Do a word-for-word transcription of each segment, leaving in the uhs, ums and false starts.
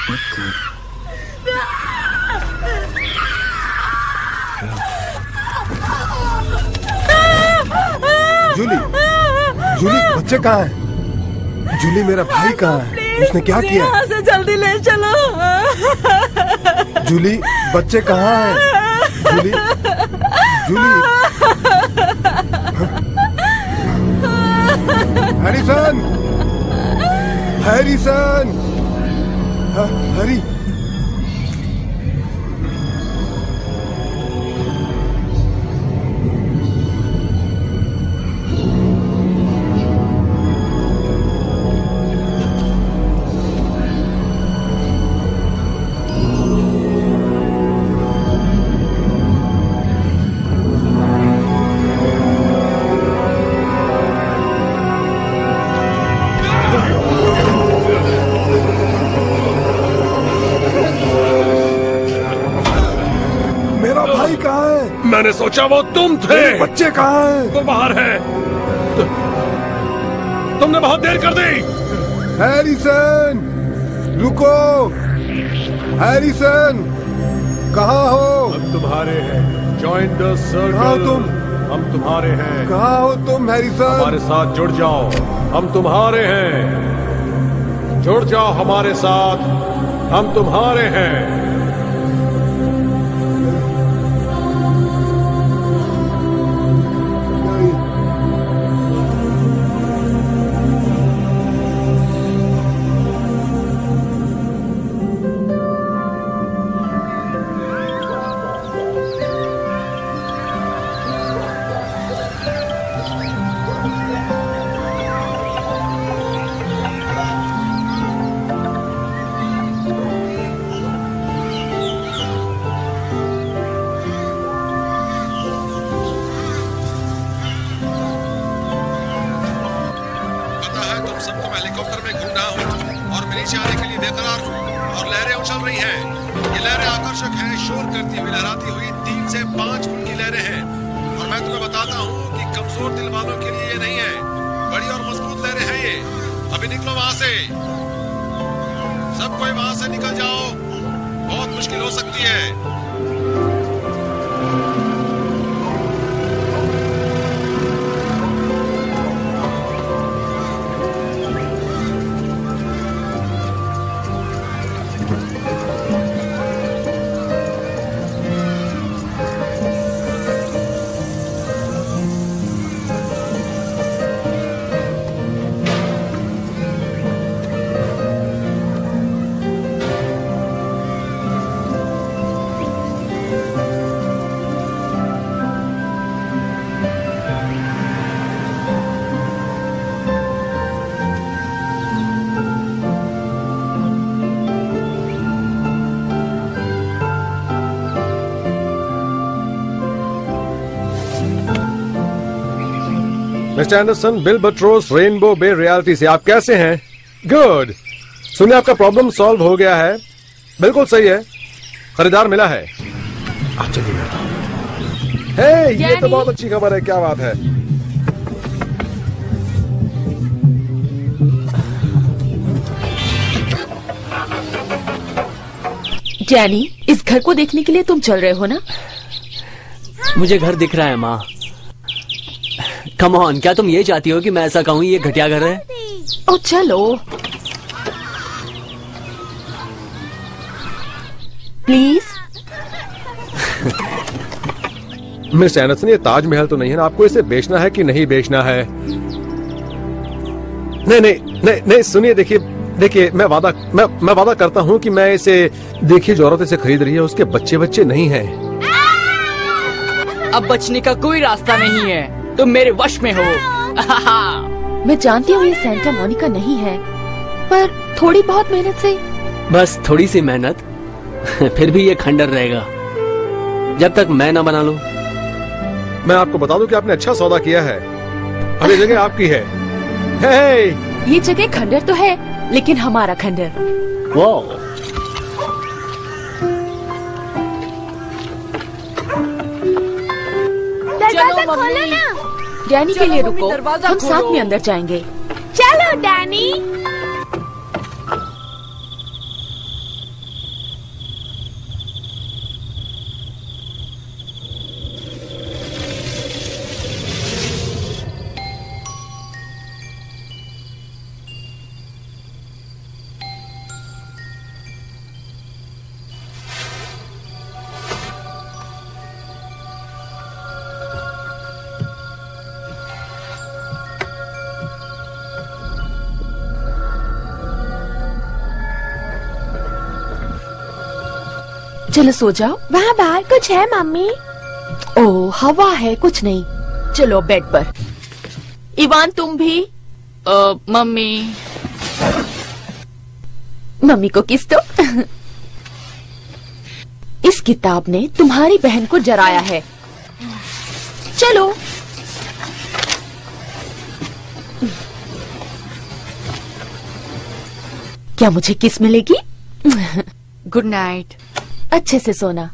जूली, जूली बच्चे कहाँ हैं? जूली मेरा भाई कहाँ है? उसने क्या किया? यहाँ से जल्दी ले चलो। जूली बच्चे कहाँ हैं? Julie, Julie. Harrison, Harrison, Harry. मैंने सोचा वो तुम थे। बच्चे कहाँ हैं? वो बाहर है। तु, तुमने बहुत देर कर दी। हैरिसन, रुको। हैरिसन, कहाँ हो? हम तुम्हारे हैं। Join the circle. कहाँ तुम? हम तुम्हारे हैं। कहाँ हो तुम हैरिसन? हमारे साथ जुड़ जाओ, हम तुम्हारे हैं। जुड़ जाओ हमारे साथ, हम तुम्हारे हैं। Mister Anderson, Bill Boutros, rainbow bay reality से आप कैसे हैं? गुड। सुनिए, आपका प्रॉब्लम सॉल्व हो गया है। बिल्कुल सही है, खरीदार मिला है। आप चलिए बैठो। हे, ये तो बहुत अच्छी खबर है। क्या बात है? डैनी, इस घर को देखने के लिए तुम चल रहे हो ना? मुझे घर दिख रहा है माँ। कम ऑन, क्या तुम ये चाहती हो कि मैं ऐसा कहूँ ये घटिया घर है? ओ चलो प्लीज। मिस्टर एंडरसन, ये ताजमहल तो नहीं है ना? आपको इसे बेचना है कि नहीं बेचना है? नहीं नहीं नहीं नहीं, सुनिए, देखिए देखिए मैं वादा मैं मैं वादा करता हूँ कि मैं इसे, देखिए जो औरत इसे खरीद रही है उसके बच्चे बच्चे नहीं हैं। अब बचने का कोई रास्ता नहीं है, तुम मेरे वश में हो। मैं जानती हूँ ये सेंटा मोनिका नहीं है, पर थोड़ी बहुत मेहनत से। बस थोड़ी सी मेहनत, फिर भी ये खंडर रहेगा जब तक मैं ना बना लूं। मैं आपको बता दूं कि आपने अच्छा सौदा किया है। अब ये जगह आपकी है। हे! ये जगह खंडर तो है, लेकिन हमारा खंडर। वाह! दरवाजा खोलो ना। डैनी के लिए रुको, हम साथ में अंदर जाएंगे। चलो डैनी। चलो सो जाओ। वहाँ बाहर कुछ है मम्मी? ओह हवा है, कुछ नहीं। चलो बेड पर। इवान तुम भी। अ, मम्मी। मम्मी को किस दो। इस किताब ने तुम्हारी बहन को जराया है। चलो। क्या मुझे किस मिलेगी? Good night. अच्छे से सोना।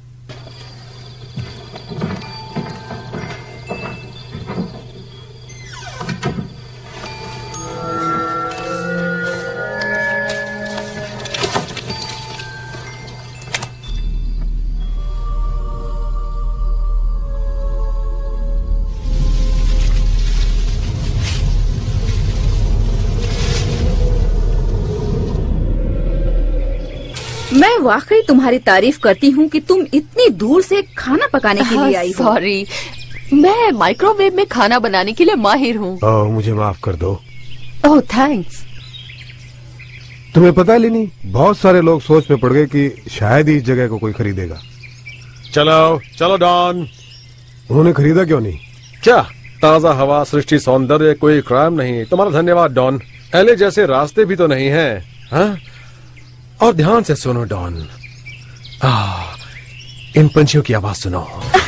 मैं वाकई तुम्हारी तारीफ करती हूँ कि तुम इतनी दूर से खाना पकाने के लिए आई हो। सॉरी, मैं माइक्रोवेव में खाना बनाने के लिए माहिर हूँ। ओह मुझे माफ कर दो। Oh thanks. तुम्हें पता है लिनी, बहुत सारे लोग सोच में पड़ गए कि शायद ही इस जगह को कोई खरीदेगा। चलो चलो डॉन। उन्होंने खरीदा क्यों नहीं? क्या ताजा हवा, सृष्टि, सौंदर्य कोई क्राइम नहीं। तुम्हारा धन्यवाद डॉन। एले जैसे रास्ते भी तो नहीं है। हाँ? और ध्यान से सुनो डॉन। आ, इन पंछियों की आवाज सुनो।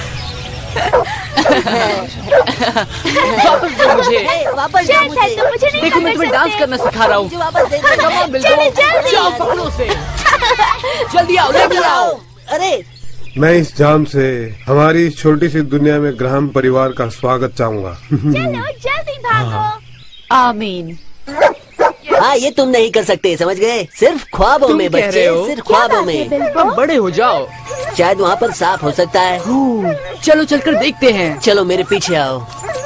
वापस दो मुझे। वापस दो मुझे। तो मुझे नहीं देखो मैं तुम्हें डांस करना सिखा रहा हूँ। वापस दे दो। Come on, बिल्कुल। जल्दी, जल्दी। जाओ पकड़ो से। जल्दी आओ, जल्दी आओ। अरे मैं इस जाम से हमारी इस छोटी सी दुनिया में ग्राहम परिवार का स्वागत चाहूंगा। चलो जल्दी भागो। आमीन। हाँ ये तुम नहीं कर सकते, समझ गए? सिर्फ ख्वाबों तुम में कह बच्चे, रहे हो? सिर्फ ख्वाबों में। तुम बड़े हो जाओ। शायद वहाँ पर सांप हो सकता है। चलो चलकर देखते हैं। चलो मेरे पीछे आओ।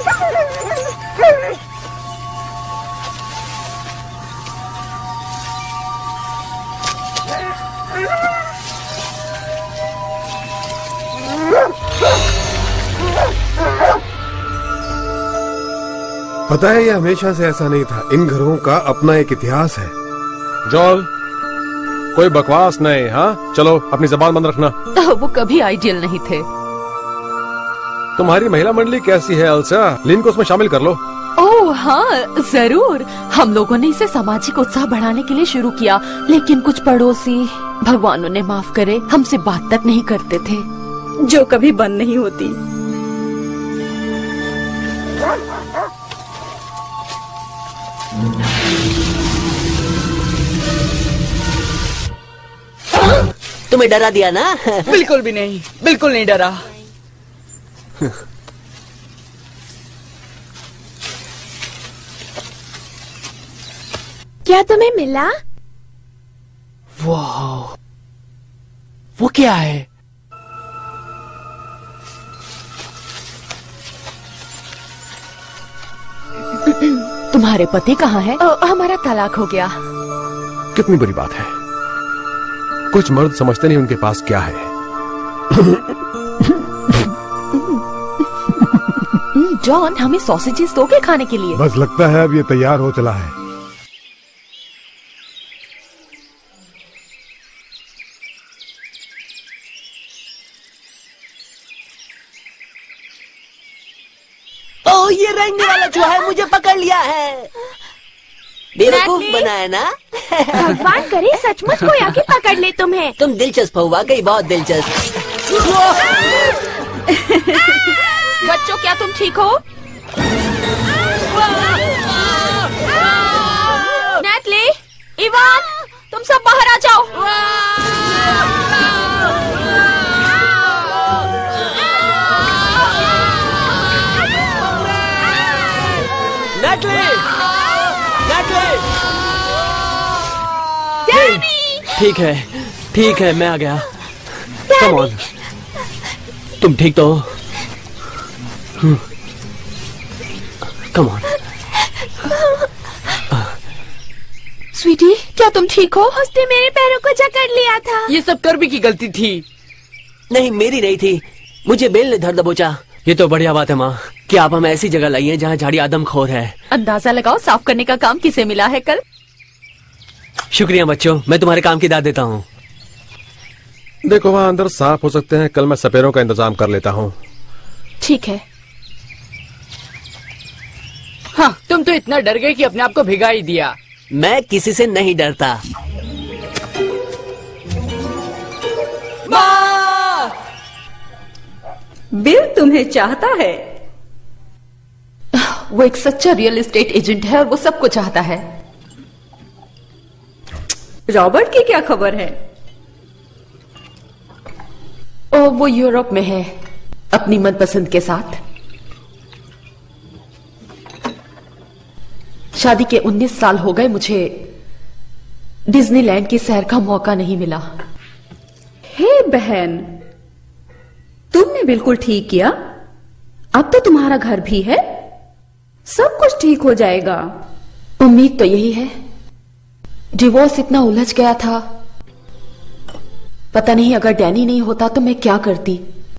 पता है ये हमेशा से ऐसा नहीं था। इन घरों का अपना एक इतिहास है। जॉल कोई बकवास नहीं। हाँ चलो अपनी जबान बंद रखना। वो कभी आइडियल नहीं थे। तुम्हारी महिला मंडली कैसी है अल्सा? लिन को उसमें शामिल कर लो। ओह हाँ जरूर। हम लोगों ने इसे सामाजिक उत्साह बढ़ाने के लिए शुरू किया, लेकिन कुछ पड़ोसी, भगवान उन्हें माफ करे, हमसे बात तक नहीं करते थे, जो कभी बंद नहीं होती। तुम्हें डरा दिया ना? बिल्कुल भी नहीं, बिल्कुल नहीं डरा। क्या तुम्हें मिला? वाह, वो क्या है? तुम्हारे पति कहाँ है? ओ, हमारा तलाक हो गया। कितनी बुरी बात है। कुछ मर्द समझते नहीं उनके पास क्या है। जॉन हमें सॉसेजेस दोगे खाने के लिए? बस लगता है अब ये तैयार हो चला है। ओ ये रेंगने वाला जो है मुझे पकड़ लिया है। बेवकूफ बनाया ना? भगवान करे सचमुच कोई आके पकड़ ले तुम्हें। तुम दिलचस्प हो, वाकई बहुत दिलचस्प। बच्चों क्या तुम ठीक हो? नेटली, इवान, तुम सब बाहर आ जाओ। Natalie, Natalie. ठीक है, ठीक है, मैं आ गया। कम ऑन, तुम ठीक तो हो? Come on. स्वीटी, क्या तुम ठीक हो? उसने मेरे पैरों को जकड़ लिया था। ये सब कर्बी की गलती थी। नहीं मेरी नहीं थी, मुझे बेल ने धर दबोचा। ये तो बढ़िया बात है माँ कि आप हमें ऐसी जगह लाई हैं जहाँ झाड़ी आदमखोर है। अंदाजा लगाओ साफ करने का काम किसे मिला है कल? शुक्रिया बच्चों, मैं तुम्हारे काम की दाद देता हूँ। देखो वहां अंदर सांप हो सकते हैं, कल मैं सपेरों का इंतजाम कर लेता हूँ। ठीक है। हाँ, तुम तो इतना डर गए कि अपने आप को भिगा ही दिया। मैं किसी से नहीं डरता। बिल तुम्हें चाहता है। वो एक सच्चा रियल एस्टेट एजेंट है और वो सबको चाहता है। रॉबर्ट की क्या खबर है? ओ, वो यूरोप में है अपनी मनपसंद के साथ। शादी के उन्नीस साल हो गए, मुझे डिज्नीलैंड की सैर का मौका नहीं मिला। हे बहन, तुमने बिल्कुल ठीक किया। अब तो तुम्हारा घर भी है, सब कुछ ठीक हो जाएगा। उम्मीद तो यही है। डिवोर्स इतना उलझ गया था, पता नहीं अगर डैनी नहीं होता तो मैं क्या करती।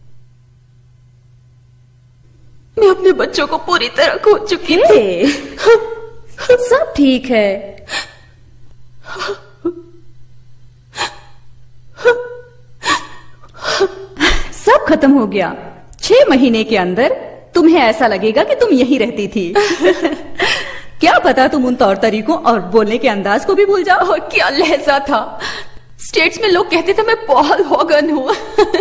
मैं अपने बच्चों को पूरी तरह खो चुकी थी। सब ठीक है। सब खत्म हो गया। छह महीने के अंदर तुम्हें ऐसा लगेगा कि तुम यहीं रहती थी। क्या पता तुम उन तौर तरीकों और बोलने के अंदाज को भी भूल जाओ। और क्या लहजा था। स्टेट्स में लोग कहते थे मैं पॉल हॉगन हूं।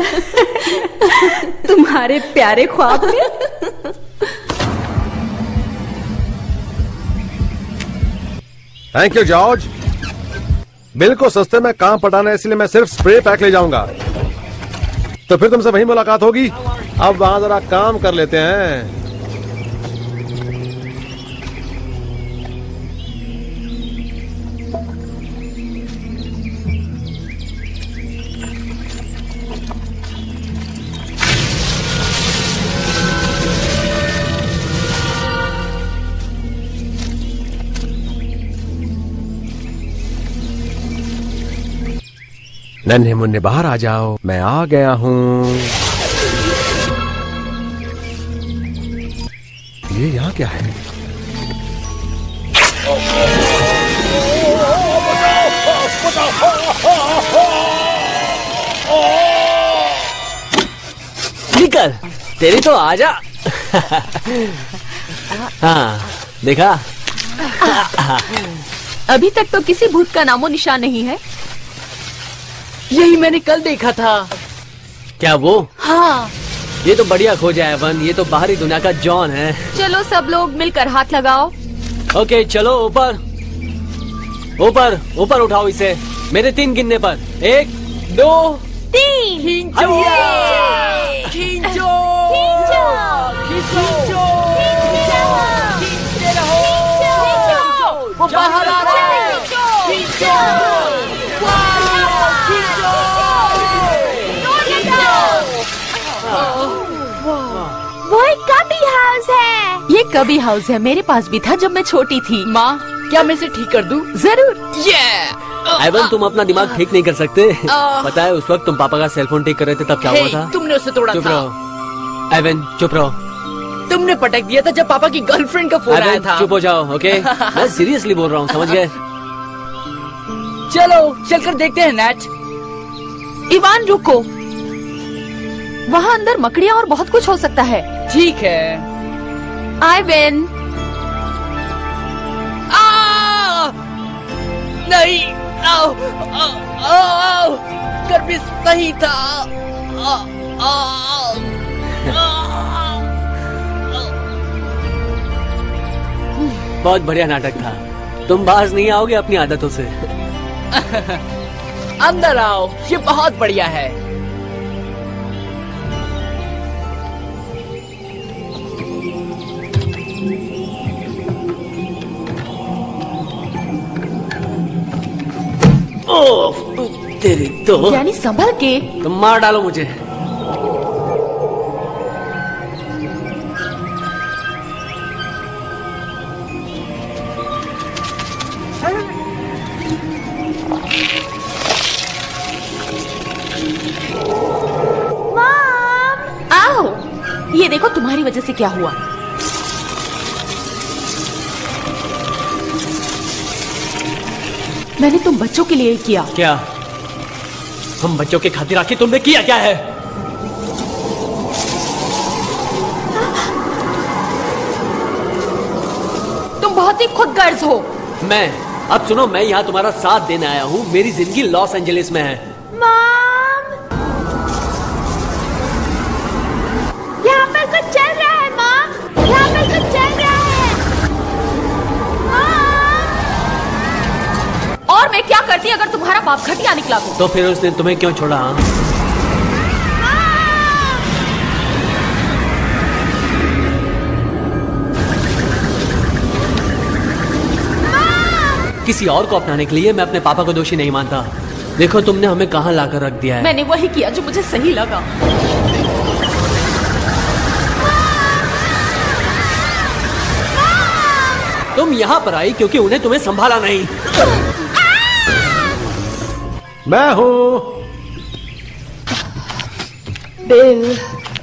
तुम्हारे प्यारे ख्वाब में। Thank you George. बिल को सस्ते में काम पटाना है, इसलिए मैं सिर्फ स्प्रे पैक ले जाऊंगा। तो फिर तुमसे वहीं मुलाकात होगी। अब वहां जरा काम कर लेते हैं। नन्हे मुन्ने बाहर आ जाओ, मैं आ गया हूँ। ये यहाँ क्या है? निकल, तेरी तो आजा। हाँ, देखा? अभी तक तो किसी भूत का नामो निशान नहीं है। यही मैंने कल देखा था। क्या वो? हाँ। ये तो बढ़िया खोज है एवन, ये तो बाहरी दुनिया का जॉन है। चलो सब लोग मिलकर हाथ लगाओ। ओके चलो ऊपर ऊपर ऊपर उठाओ इसे मेरे तीन गिनने पर। एक दो तीन। खींचो खींचो खींचो खींचते रहो। वो बाहर आ रहा है। खींचो वो एक कभी हाउस है। ये कभी हाउस है, मेरे पास भी था जब मैं छोटी थी। माँ, क्या मैं इसे ठीक कर दूं? जरूर। yeah! एवन, तुम अपना दिमाग ठीक नहीं कर सकते। पता है उस वक्त तुम पापा का सेलफोन ठीक कर रहे थे तब क्या हुआ था? तुमने उसे तोड़ा चुप था। रहो एवन, चुप रहो। तुमने पटक दिया था जब पापा की गर्लफ्रेंड का फोन आया था। चुप हो जाओ, ओके? मैं सीरियसली बोल रहा हूँ, समझ गए? चलो चलकर देखते हैं नेट। इवान रुको, वहाँ अंदर मकड़ियाँ और बहुत कुछ हो सकता है। ठीक है। आइवेन। नहीं, आओ, आओ, आओ, कर भी सही था। आ, आ, आ, बहुत बढ़िया नाटक था। तुम बाज नहीं आओगे अपनी आदतों से। अंदर आओ, ये बहुत बढ़िया है। ओह, तेरी तो। यानी संभल के। तुम मार डालो मुझे। आओ, ये देखो तुम्हारी वजह से क्या हुआ। मैंने तुम बच्चों के लिए किया। क्या? हम बच्चों के खातिर आके तुमने किया क्या है? तुम बहुत ही खुदगर्ज हो। मैं अब सुनो, मैं यहाँ तुम्हारा साथ देने आया हूँ। मेरी जिंदगी लॉस एंजलिस में है। मॉम, यहाँ पर कुछ चल रहा है। मॉम, यहाँ पर कुछ चल रहा है। मॉम, और मैं क्या करती अगर तुम्हारा बाप घटिया निकला तो? तो फिर उसने तुम्हें क्यों छोड़ा? हाँ? किसी और को अपनाने के लिए मैं अपने पापा को दोषी नहीं मानता। देखो तुमने हमें कहाँ लाकर रख दिया है। मैंने वही किया जो मुझे सही लगा। तुम यहाँ पर आई क्योंकि उन्हें तुम्हें संभाला नहीं। मैं हूँ। बिल,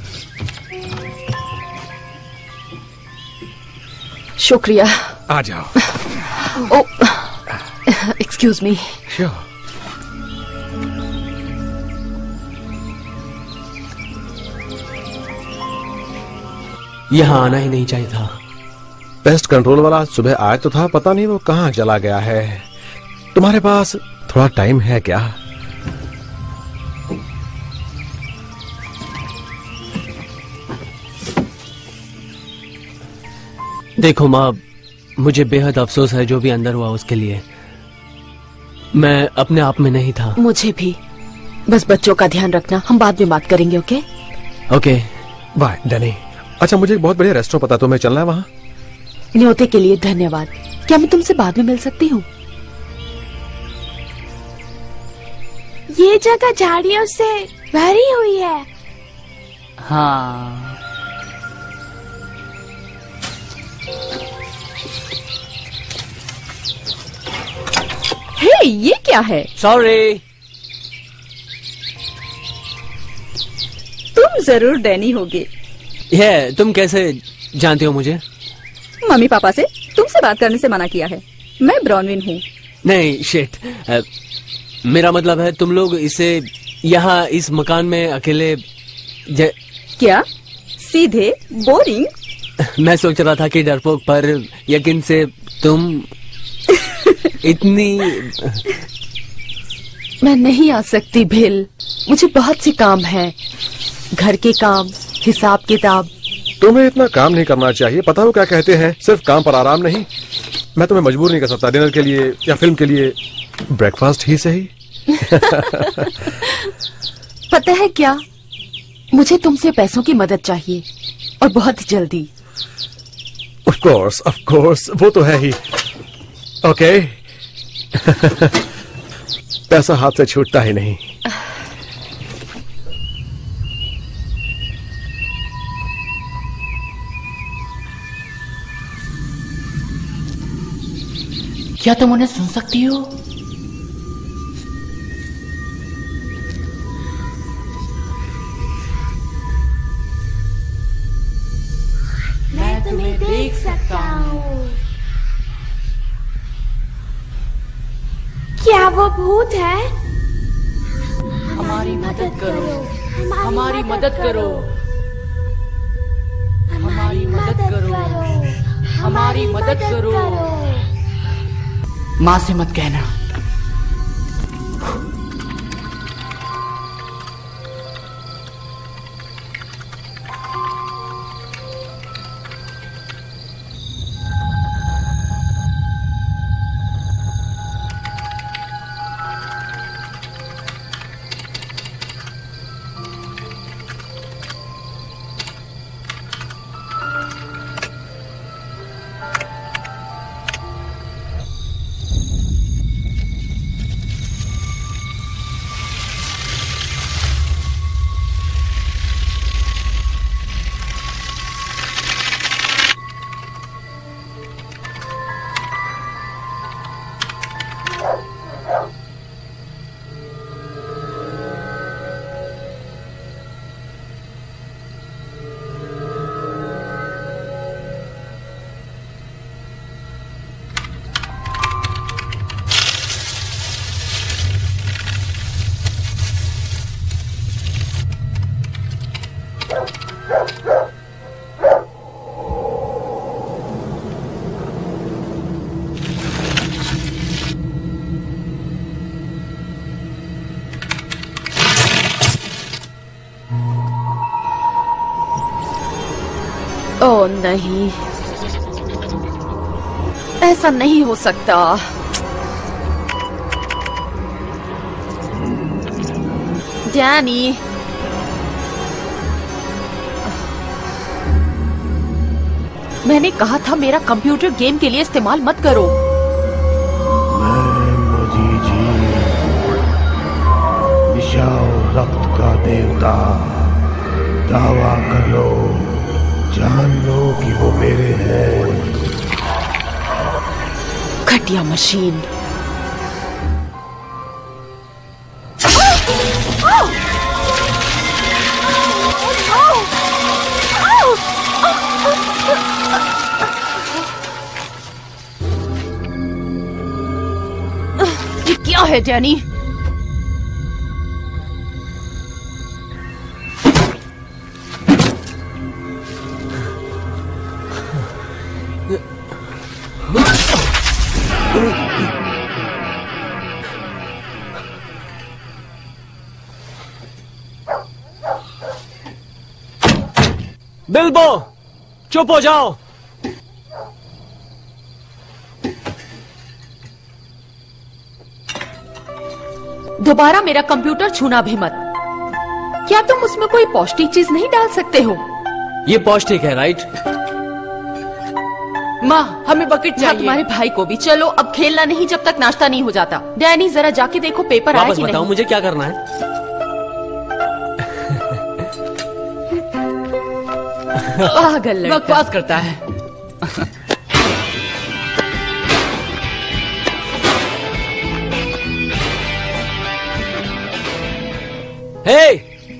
शुक्रिया। आ जाओ। Oh, excuse me. श्योर। यहाँ आना ही नहीं चाहिए था। पेस्ट कंट्रोल वाला सुबह आया तो था, पता नहीं वो कहाँ चला गया है। तुम्हारे पास थोड़ा टाइम है क्या? देखो माँ, मुझे बेहद अफसोस है जो भी अंदर हुआ उसके लिए। मैं अपने आप में नहीं था। मुझे भी। बस बच्चों का ध्यान रखना, हम बाद में बात करेंगे। Okay okay bye Danny. अच्छा, मुझे एक बहुत बढ़िया रेस्टोरेंट पता, तुम्हें चलना है वहाँ? न्योते के लिए धन्यवाद। क्या मैं तुमसे बाद में मिल सकती हूँ? ये जगह झाड़ियों से भरी हुई है। हाँ, हे, ये क्या है? सॉरी। तुम जरूर डैनी होगे। ये तुम कैसे जानते हो मुझे? मम्मी पापा से तुमसे बात करने से मना किया है। मैं ब्रॉनविन हूँ। नहीं शिट, मेरा मतलब है तुम लोग इसे यहाँ इस मकान में अकेले ज... क्या? सीधे बोरिंग? मैं सोच रहा था कि डरपोक, पर यकीन से तुम इतनी। मैं नहीं आ सकती बिल, मुझे बहुत से काम है। घर के काम, हिसाब किताब। तुम्हें इतना काम नहीं करना चाहिए। पता हो क्या कहते हैं, सिर्फ काम पर आराम नहीं। मैं तुम्हें मजबूर नहीं कर सकता डिनर के लिए या फिल्म के लिए, ब्रेकफास्ट ही सही। पता है क्या, मुझे तुमसे पैसों की मदद चाहिए और बहुत जल्दी। ऑफ कोर्स, ऑफ कोर्स, वो तो है ही। ओके। पैसा हाथ से छूटता ही नहीं। क्या तुम उन्हें सुन सकती हो? मैं तुम्हें देख सकता हूँ। क्या वो भूत है? हमारी मदद करो, हमारी मदद करो, हमारी मदद करो, हमारी मदद करो। माँ से मत कहना। ओह नहीं, ऐसा नहीं हो सकता। डैनी, मैंने कहा था मेरा कंप्यूटर गेम के लिए इस्तेमाल मत करो। मैं मजीजी, विशाल रक्त का देवता, दावा कर लो, जान लो कि वो मेरे हैं। घटिया मशीन। ये क्या है डैनी? बिल्बो, चुप हो जाओ। दोबारा मेरा कंप्यूटर छूना भी मत। क्या तुम उसमें कोई पौष्टिक चीज नहीं डाल सकते हो? ये पौष्टिक है, राइट? माँ, हमें बकेट हाँ, चाहिए। तुम्हारे भाई को भी। चलो अब खेलना नहीं जब तक नाश्ता नहीं हो जाता। डैनी जरा जाके देखो पेपर आया वापस कि बताओ नहीं। मुझे क्या करना है। पागल लड़का। बकवास करता है। हे,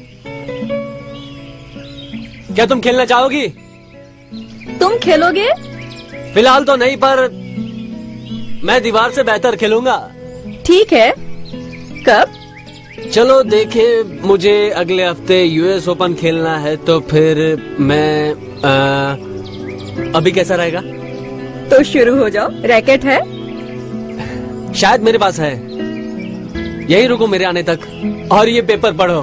क्या तुम खेलना चाहोगी? तुम खेलोगे? फिलहाल तो नहीं, पर मैं दीवार से बेहतर खेलूंगा। ठीक है, कब? चलो देखे, मुझे अगले हफ्ते यूएस ओपन खेलना है, तो फिर मैं आ, अभी कैसा रहेगा? तो शुरू हो जाओ। रैकेट है? शायद मेरे पास है। यही रुको मेरे आने तक, और ये पेपर पढ़ो।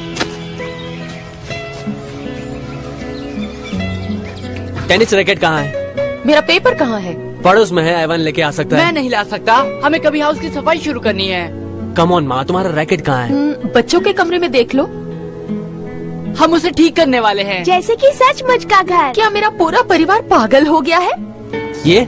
टेनिस रैकेट कहाँ है? मेरा पेपर कहाँ है? पड़ोस में है, एवन लेके आ सकता मैं है। नहीं ला सकता, हमें कभी हाउस की सफाई शुरू करनी है। कम ऑन माँ, तुम्हारा रैकेट कहाँ है? हम्म, बच्चों के कमरे में देख लो। हम उसे ठीक करने वाले हैं। जैसे कि सचमुच का घर। क्या मेरा पूरा परिवार पागल हो गया है? ये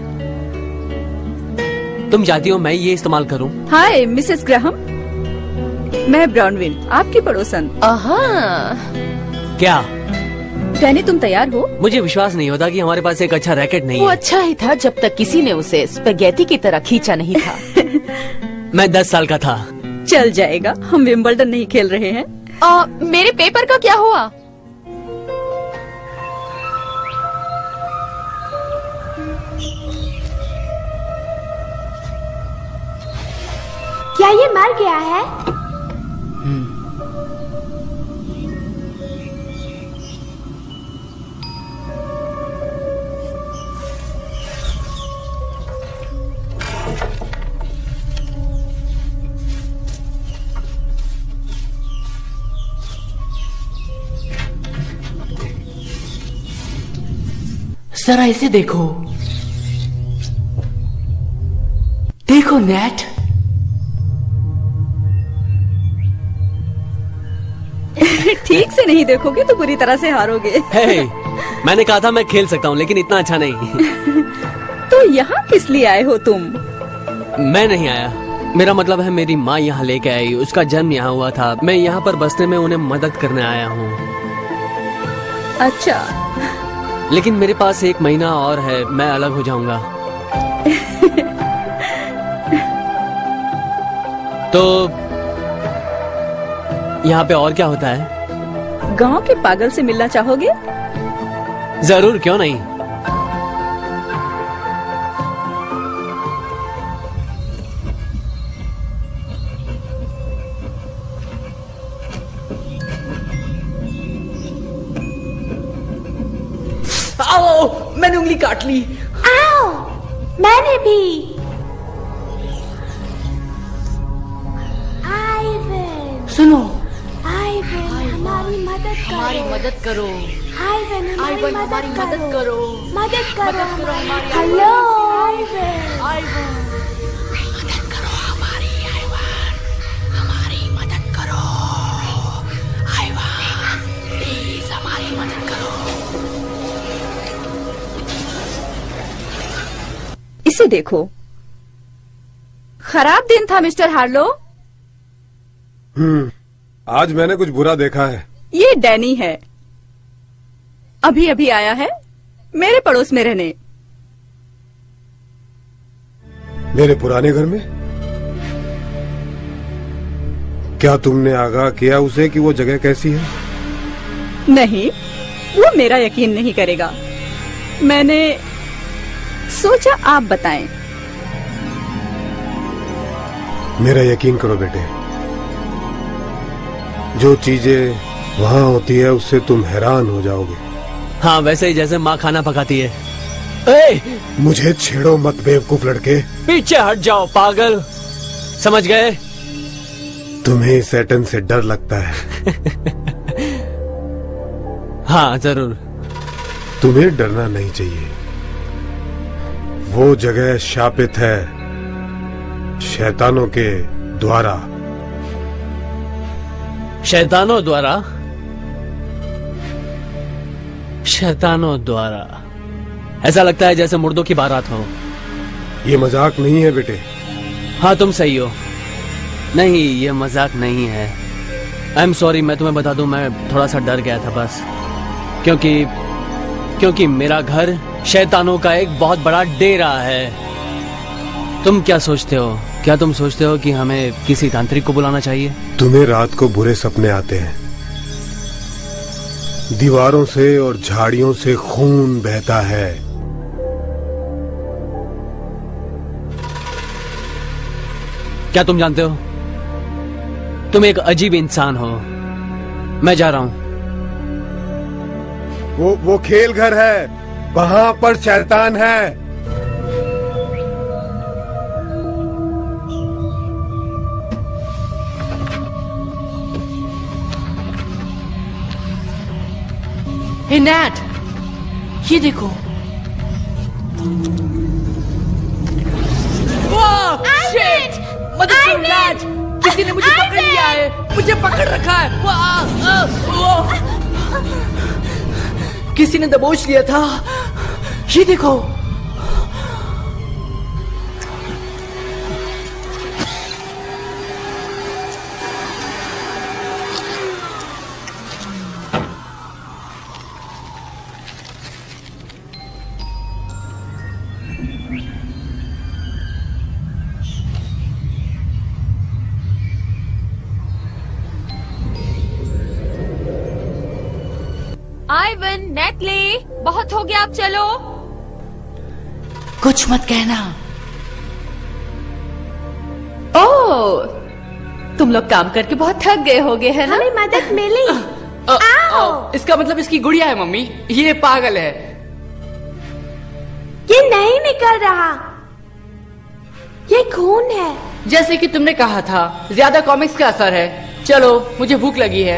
तुम चाहती हो मैं ये इस्तेमाल करूं? हाय मिसेस ग्राहम, मैं ब्राउनविन, आपकी पड़ोसन। आहा। क्या? डैनी, तुम तैयार हो? मुझे विश्वास नहीं होता कि हमारे पास एक अच्छा रैकेट नहीं वो है। अच्छा ही था जब तक किसी ने उसे स्पेगेटी की तरह खींचा नहीं था। मैं दस साल का था। चल जाएगा, हम विंबलडन नहीं खेल रहे हैं। आ, मेरे पेपर का क्या हुआ? क्या ये मर गया है? जरा इसे देखो, देखो नेट। ठीक से नहीं देखोगे तो बुरी तरह से हारोगे। हे, मैंने कहा था मैं खेल सकता हूँ, लेकिन इतना अच्छा नहीं। तो यहाँ किस लिए आए हो तुम? मैं नहीं आया, मेरा मतलब है मेरी माँ यहाँ लेके आई, उसका जन्म यहाँ हुआ था। मैं यहाँ पर बसने में उन्हें मदद करने आया हूँ। अच्छा, लेकिन मेरे पास एक महीना और है, मैं अलग हो जाऊंगा। तो यहाँ पे और क्या होता है? गांव के पागल से मिलना चाहोगे? जरूर, क्यों नहीं। आओ, मैंने उंगली काट ली। आओ, मैंने भी। आइवन, सुनो, आइवन, हमारी हमारी मदद करो। हमारी मदद करो। आइवन हमारी हमारी मदद मदद करो। करो। मदद करो मदद करो हमारी। Hello Ivan. आइवन मदद करो हमारी। आइवन हमारी मदद करो। आइवन प्लीज हमारी मदद करो। इसे देखो, खराब दिन था मिस्टर हार्लो। हम्म आज मैंने कुछ बुरा देखा है। ये डैनी है, अभी अभी आया है मेरे पड़ोस में रहने। मेरे पुराने घर में? क्या तुमने आगाह किया उसे कि वो जगह कैसी है? नहीं, वो मेरा यकीन नहीं करेगा। मैंने सोचा आप बताएं। मेरा यकीन करो बेटे, जो चीजें वहां होती है उससे तुम हैरान हो जाओगे। हाँ, वैसे ही जैसे माँ खाना पकाती है। ए! मुझे छेड़ो मत बेवकूफ लड़के। पीछे हट जाओ पागल, समझ गए? तुम्हें सैटन से डर लगता है। हाँ जरूर। तुम्हें डरना नहीं चाहिए। वो जगह शापित है शैतानों के द्वारा। शैतानों द्वारा? शैतानों द्वारा? ऐसा लगता है जैसे मुर्दों की बारात हो। ये मजाक नहीं है बेटे। हाँ तुम सही हो। नहीं, ये मजाक नहीं है। आई एम सॉरी, मैं तुम्हें बता दूं, मैं थोड़ा सा डर गया था बस, क्योंकि क्योंकि मेरा घर शैतानों का एक बहुत बड़ा डेरा है। तुम क्या सोचते हो? क्या तुम सोचते हो कि हमें किसी तांत्रिक को बुलाना चाहिए? तुम्हें रात को बुरे सपने आते हैं। दीवारों से और झाड़ियों से खून बहता है। क्या तुम जानते हो, तुम एक अजीब इंसान हो। मैं जा रहा हूं। वो वो खेल घर है, वहां पर शैतान है। हे नैट, ये देखो। शिट! मदद करो नैट, किसी ने मुझे पकड़ लिया है, मुझे पकड़ रखा है। वाह, आ, वाह। किसी ने दबोच लिया था। ये देखो। आइवन, नेटली, बहुत हो गया, अब चलो। कुछ मत कहना। ओह, तुम लोग काम करके बहुत थक गए होगे, है ना? हमें मदद मिली। आ, आ, इसका मतलब इसकी गुड़िया है मम्मी, ये पागल है। ये नहीं निकल रहा, ये खून है। जैसे कि तुमने कहा था, ज्यादा कॉमिक्स का असर है। चलो, मुझे भूख लगी है।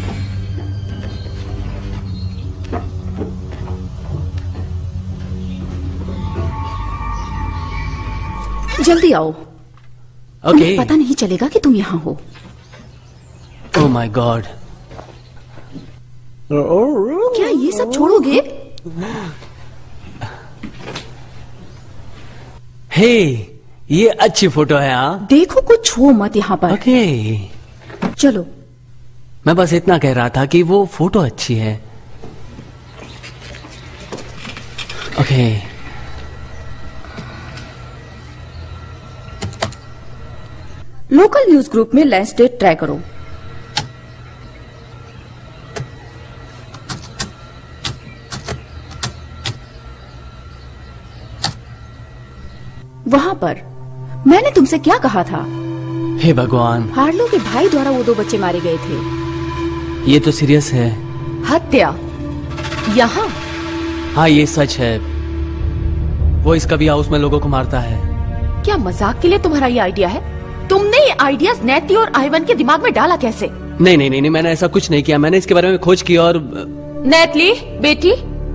जल्दी आओ। ओके। उन्हें पता नहीं चलेगा कि तुम यहाँ हो। Oh my God. क्या ये सब छोड़ोगे? हे, ये अच्छी फोटो है। हाँ, देखो कुछ छो मत यहाँ पर। ओके। चलो। मैं बस इतना कह रहा था कि वो फोटो अच्छी है। ओके। लोकल न्यूज ग्रुप में लंच डेट ट्राई करो। वहां पर मैंने तुमसे क्या कहा था? हे भगवान, हार्लो के भाई द्वारा वो दो बच्चे मारे गए थे। ये तो सीरियस है। हत्या यहाँ? हाँ, ये सच है। वो इस कभी हाउस में लोगों को मारता है। क्या मजाक के लिए तुम्हारा ये आइडिया है? तुमने ये आइडियाज नेटी और आइवन के दिमाग में डाला कैसे? नहीं नहीं नहीं नहीं, मैंने ऐसा कुछ नहीं किया। मैंने इसके बारे में खोज की और नेटली बेटी,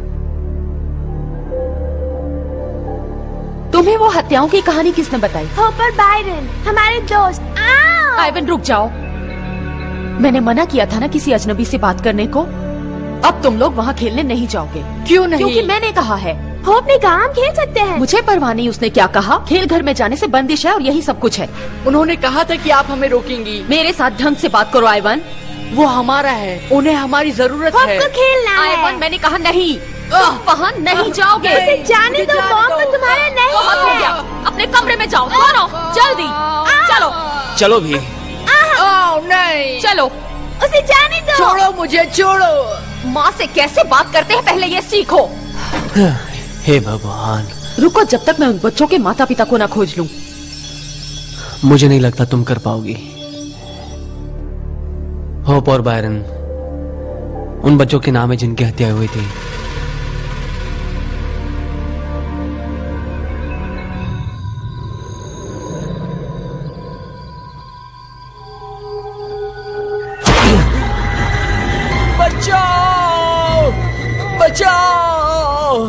तुम्हें वो हत्याओं की कहानी किसने बताई? होपर बायरन, हमारे दोस्त। आइवन रुक जाओ, मैंने मना किया था ना किसी अजनबी से बात करने को। अब तुम लोग वहाँ खेलने नहीं जाओगे। क्यों नहीं? क्योंकि मैंने कहा है। होप ने कहा हम खेल सकते हैं। मुझे परवाह नहीं उसने क्या कहा। खेल घर में जाने से बंदिश है और यही सब कुछ है। उन्होंने कहा था कि आप हमें रोकेंगी। मेरे साथ ढंग से बात करो आइवन। वो हमारा है, उन्हें हमारी जरूरत है। होप को खेलना है। आइवन मैंने कहा नहीं, तुम वहाँ नहीं जाओगे। उसे जाने दो, मॉम को तुम्हारा नहीं बहुत हो है। गया, अपने कमरे में जाओ दोनों, जल्दी चलो। चलो भी। ओह नहीं, चलो, उसे जाने दो। छोड़ो मुझे, छोड़ो। माँ से कैसे बात करते हैं पहले ये सीखो। हे भगवान। रुको जब तक मैं उन बच्चों के माता पिता को ना खोज लूं। मुझे नहीं लगता तुम कर पाओगी। होप और बायरन उन बच्चों के नाम है जिनकी हत्या हुई थी। बचाओ, बचाओ।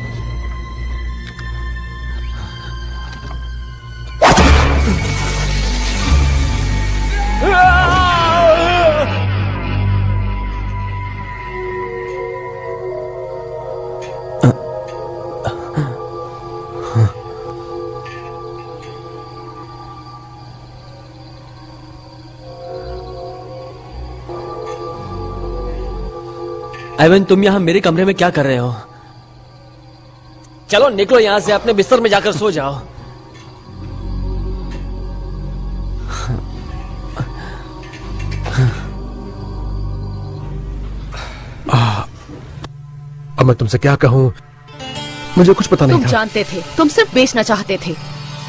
आइवन तुम यहाँ मेरे कमरे में क्या कर रहे हो? चलो निकलो यहाँ से, अपने बिस्तर में जाकर सो जाओ। अब मैं तुमसे क्या कहूँ, मुझे कुछ पता नहीं तुम था। जानते थे, तुम सिर्फ बेचना चाहते थे।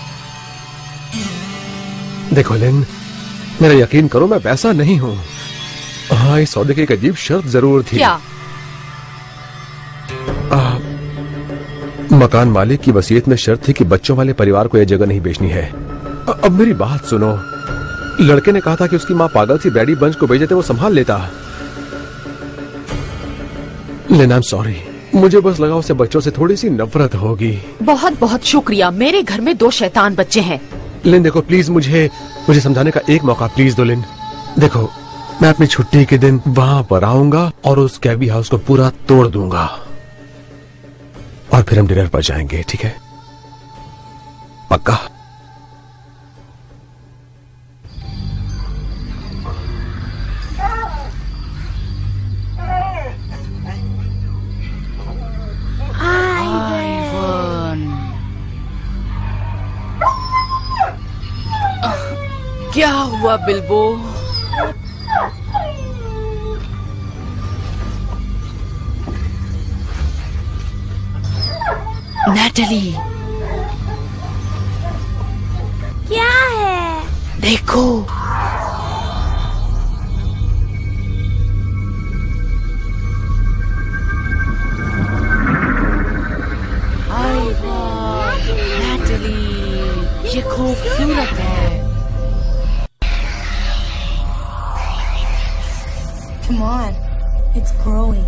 देखो लिन, मेरा यकीन करो मैं वैसा नहीं हूँ। हाँ, इस सौदे की एक अजीब शर्त जरूर थी। क्या? आ, मकान मालिक की वसीयत में शर्त थी कि बच्चों वाले परिवार को यह जगह नहीं बेचनी है। अब मेरी बात सुनो, लड़के ने कहा था कि उसकी माँ पागल सी ब्रैडी बंच को भेजे थे, वो संभाल लेता। लिन आई एम सॉरी, मुझे बस लगा उसे बच्चों से थोड़ी सी नफरत होगी। बहुत बहुत शुक्रिया। मेरे घर में दो शैतान बच्चे हैं। लिन देखो प्लीज, मुझे मुझे समझाने का एक मौका प्लीज दो लिन। देखो मैं अपनी छुट्टी के दिन वहां पर आऊंगा और उस कैबी हाउस को पूरा तोड़ दूंगा और फिर हम डिनर पर जाएंगे, ठीक है? पक्का? क्या हुआ बिल्बो? नेटली, क्या है? देखो। नेटली, ये खूबसूरत है। Come on, it's growing.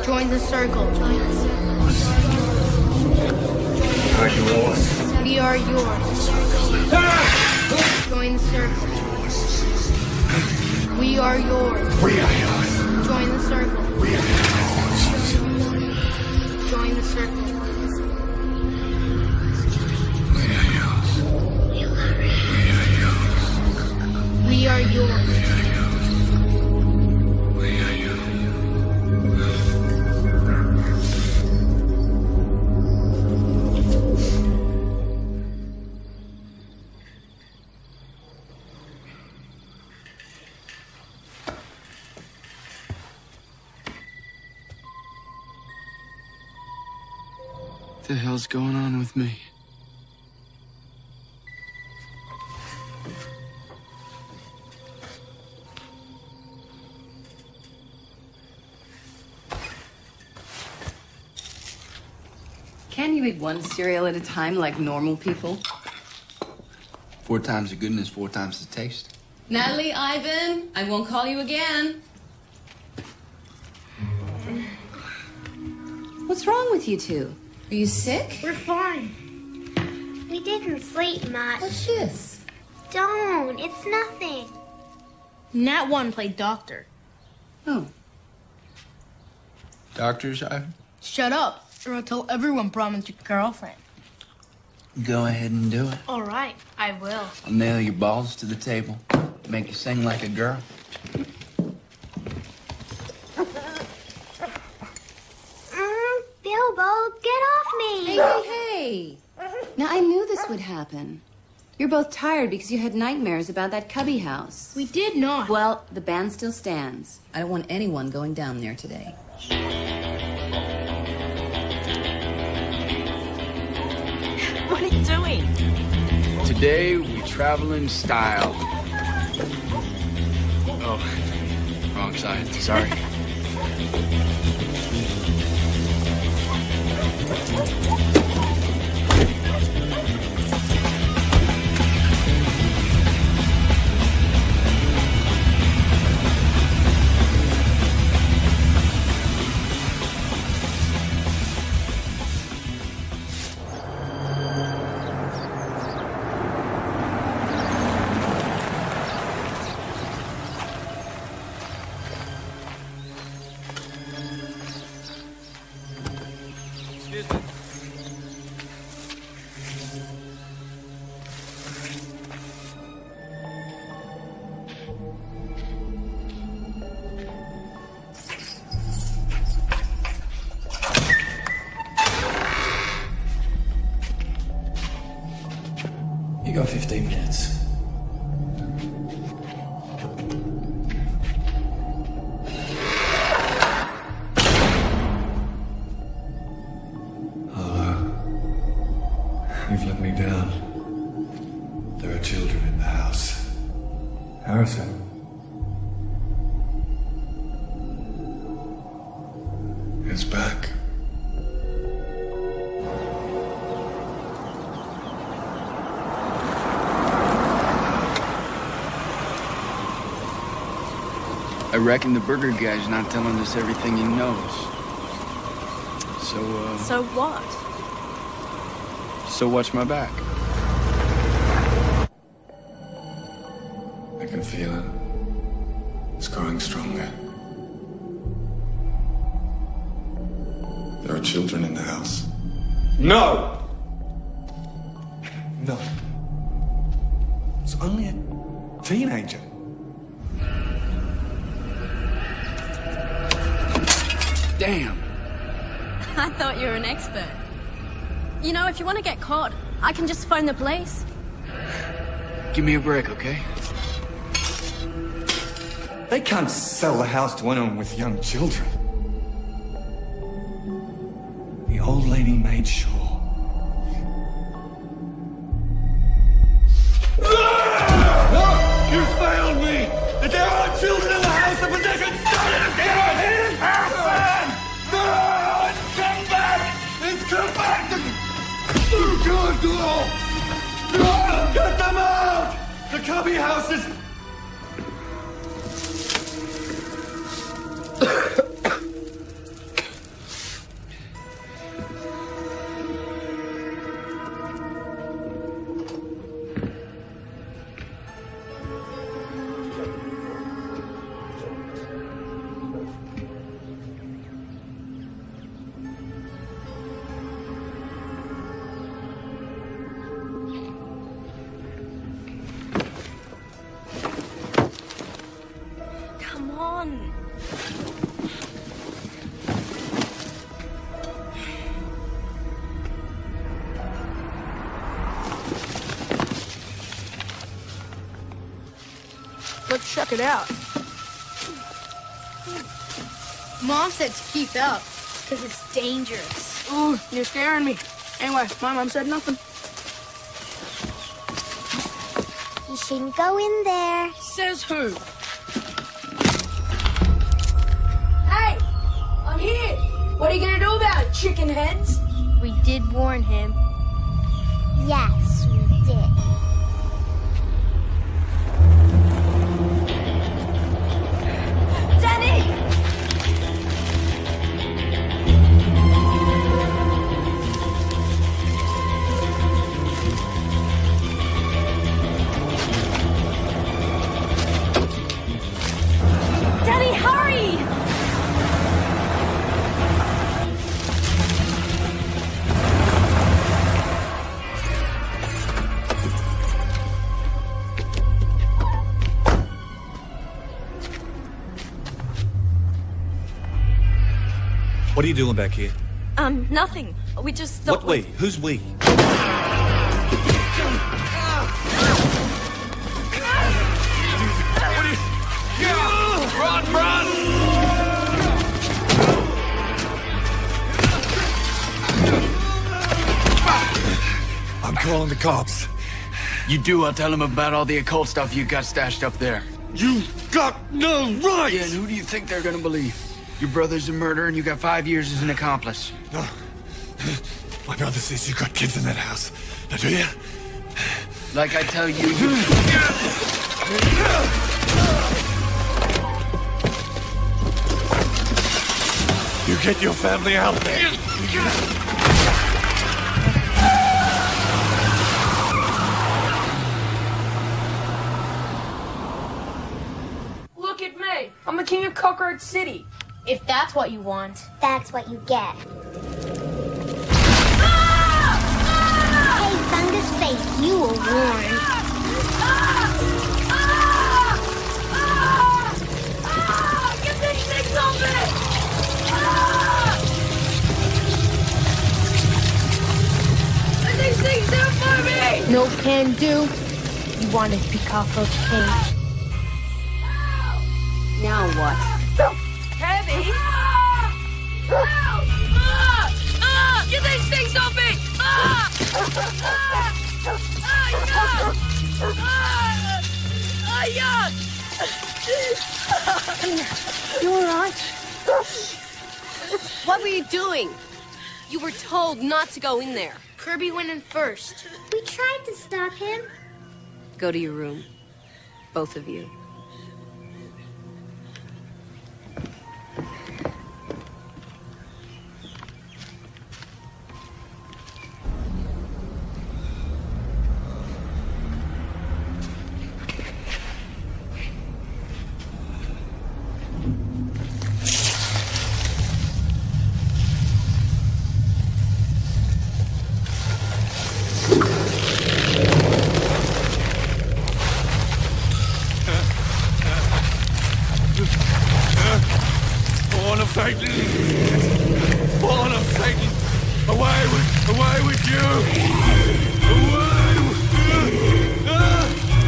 Join the circle. We are yours. We are yours. Join the circle. We are yours. We are yours. Join the circle. We are yours. Join the circle. We are yours. We are yours. We are yours. What the hell's going on with me? Can you eat one cereal at a time like normal people? Four times the goodness, four times the taste. Natalie, Ivan, I won't call you again. What's wrong with you two? Are you sick? We're fine. We didn't sleep much. What's this? Don't. It's nothing. Nat one played doctor. Oh. Doctors, Ivan? Shut up, or I'll tell everyone Brahman's your girlfriend. Go ahead and do it. All right, I will. I'll nail your balls to the table. Make you sing like a girl. Mm, Bilbo, get off me. Hey, hey, hey. Now, I knew this would happen. You're both tired because you had nightmares about that cubby house. We did not. Well, the ban still stands. I don't want anyone going down there today. What are you doing? Today, we travel in style. Oh, wrong side. Sorry. You got fifteen minutes. Hello. You've let me down. There are children in the house. Harrison. Is back. I reckon the burger guy's not telling us everything he knows. So, uh... So what? So watch my back. I can feel it. It's growing stronger. There are children in the house. No! No. It's only a teenager. Damn. I thought you were an expert. You know, if you want to get caught, I can just phone the police. Give me a break, okay? They can't sell the house to anyone with young children. The old lady made sure. You failed me! If there are children in the house, the possession started again! Harrison! No! It's come back! It's come back! You can't go! No! Get them out! The cubby house is... knock it out. Mom said to keep out, because it's dangerous. Ooh, you're scaring me. Anyway, my mom said nothing. You shouldn't go in there. Says who? Hey, I'm here. What are you gonna do about it, chicken heads? We did warn him. Yes, we did. Danny! Daddy, hurry! What are you doing back here? Um, nothing. We just thought. What we? Who's we? Run, run! I'm calling the cops. You do, I'll tell them about all the occult stuff you got stashed up there. You got no right! Yeah, and who do you think they're gonna believe? Your brother's a murderer and you got five years as an accomplice. No. My brother says you got kids in that house. Now, do you? Like I tell you, you... You get your family out of there. Look at me. I'm the king of Cockroach City. If that's what you want, That's what you get. Hey, Fungus Face, you were warned. Get these things on me! These things there for me! no can do. You wanted to be Cockroach King. Now what? Heavy! Help! Ah! Ah! Get these things off me! Ah! Ah! Ah, yuck! Ah! Ah, yuck! You alright? What were you doing? You were told not to go in there. Kirby went in first. We tried to stop him. Go to your room. Both of you. Spawn of Satan! Spawn of Satan! Away with, away with you! Away with you! Ah!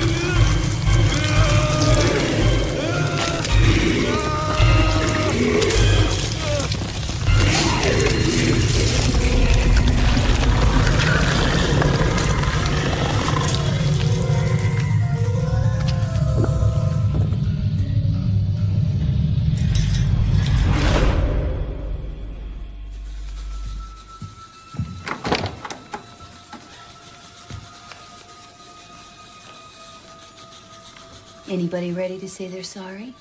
Anybody ready to say they're sorry?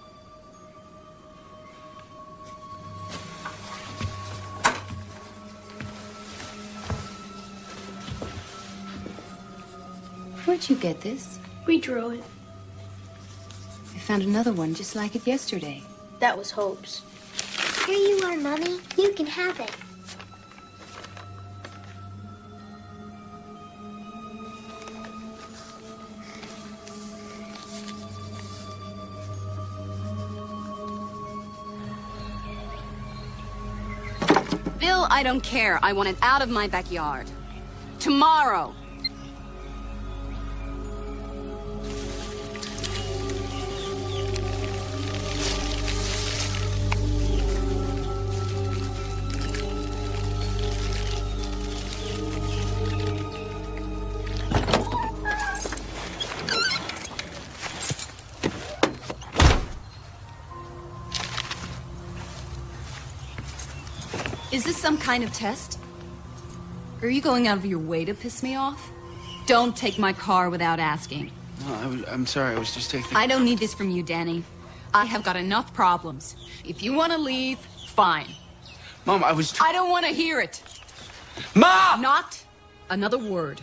Where'd you get this? We drew it. I found another one just like it yesterday. That was Hope's. Here you are, Mommy. You can have it. Bill, I don't care. I want it out of my backyard. Tomorrow. Is this some kind of test? Are you going out of your way to piss me off? Don't take my car without asking. No, I was, I'm sorry. I was just taking... I don't need this from you, Danny. I have got enough problems. If you want to leave, fine. Mom, I was... I don't want to hear it. Mom! Not another word.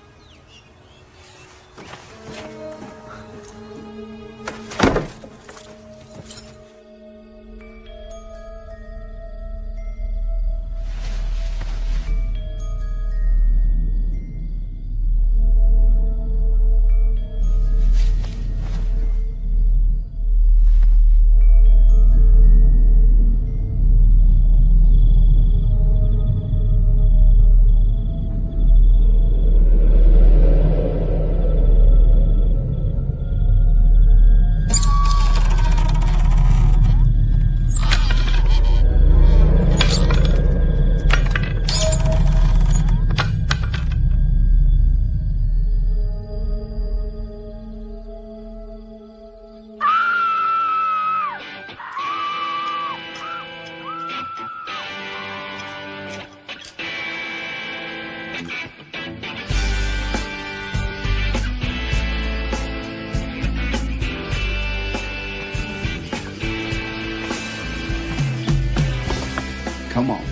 Come on.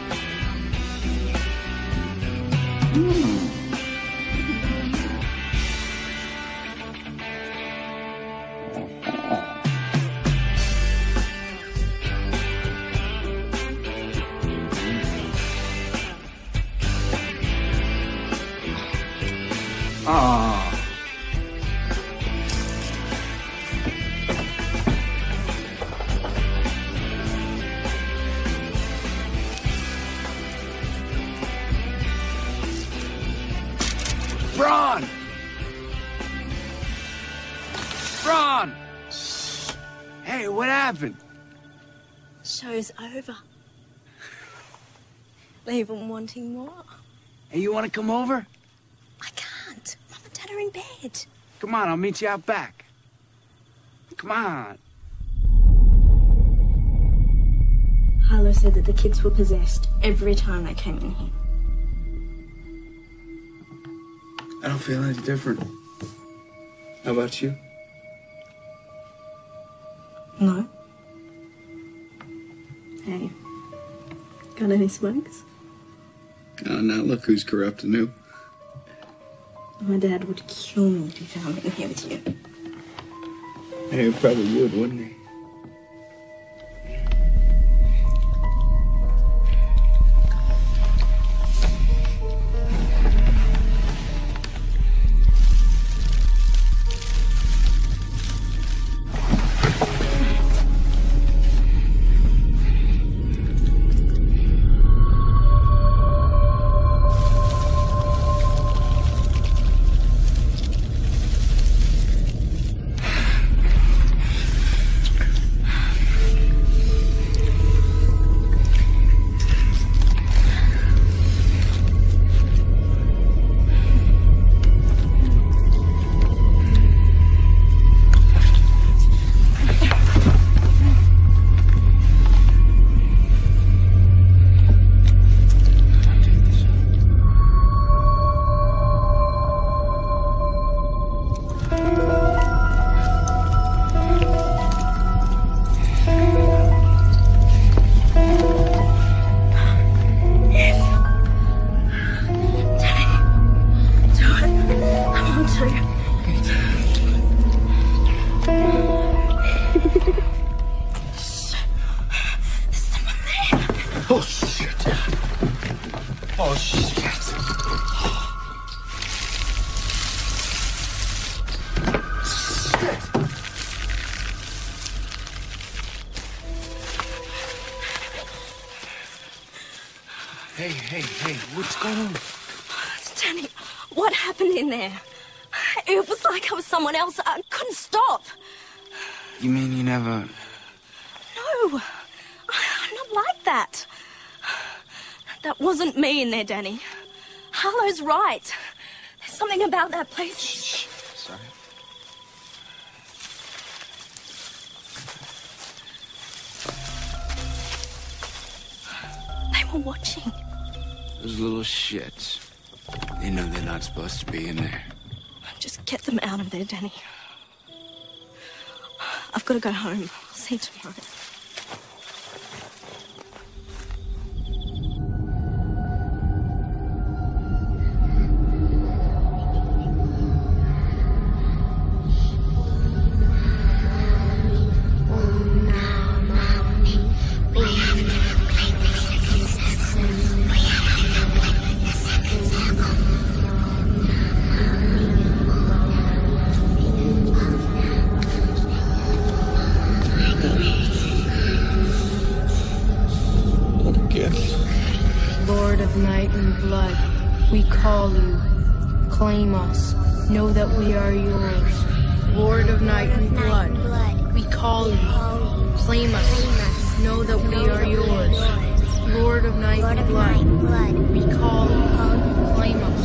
Ah. Ron! Ron! Hey, what happened? Show's over. Leave them wanting more. Hey, you want to come over? I can't. Mum and Dad are in bed. Come on, I'll meet you out back. Come on. Harlow said that the kids were possessed every time they came in here. I don't feel any different. How about you? No. Hey, got any smokes? Oh, now look who's corrupt and new. My dad would kill me if he found me in here with you. Hey, he probably would, wouldn't he? Oh, shit. Oh, shit. Shit. Hey, hey, hey, what's going on? Danny, what happened in there? It was like I was someone else. I couldn't stop. You mean you never... No, I'm not like that. That wasn't me in there, Danny. Harlow's right. There's something about that place. Shh. Sorry. They were watching. Those little shits. They know they're not supposed to be in there. Just get them out of there, Danny. I've got to go home. I'll see you tomorrow. Lord of night and blood, we call you. Claim us. Know that we are yours. Lord of night and blood, we call you. Claim us. Know that we are yours. Lord of night and blood, we call you. Claim us.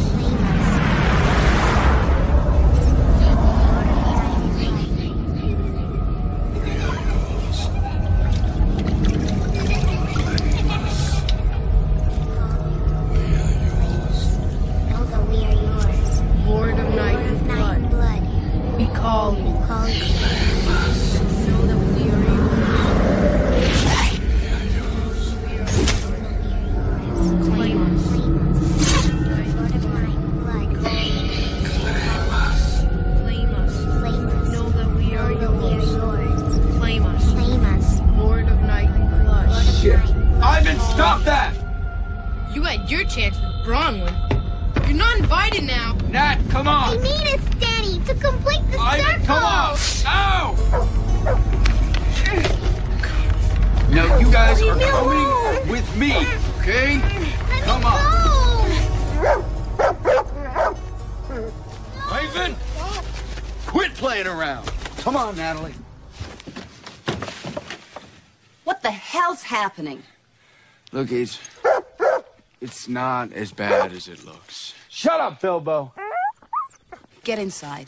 Lord of night and blood, we call you. Know that we are yours. Claim us. Claim us. Know that we are yours. Claim us. Lord of night and blood. Shit. Ivan, stop that! You had your chance with Bronwyn. You're not invited now. Nat, come on! I need us, Danny, to complete the Ivan, circle. come on! Ow! Now you guys Leave are me coming alone. with me, okay? Come on! Ivan! Quit playing around! Come on, Natalie. What the hell's happening? Look, it's... It's not as bad as it looks. Shut up, Bilbo. Get inside.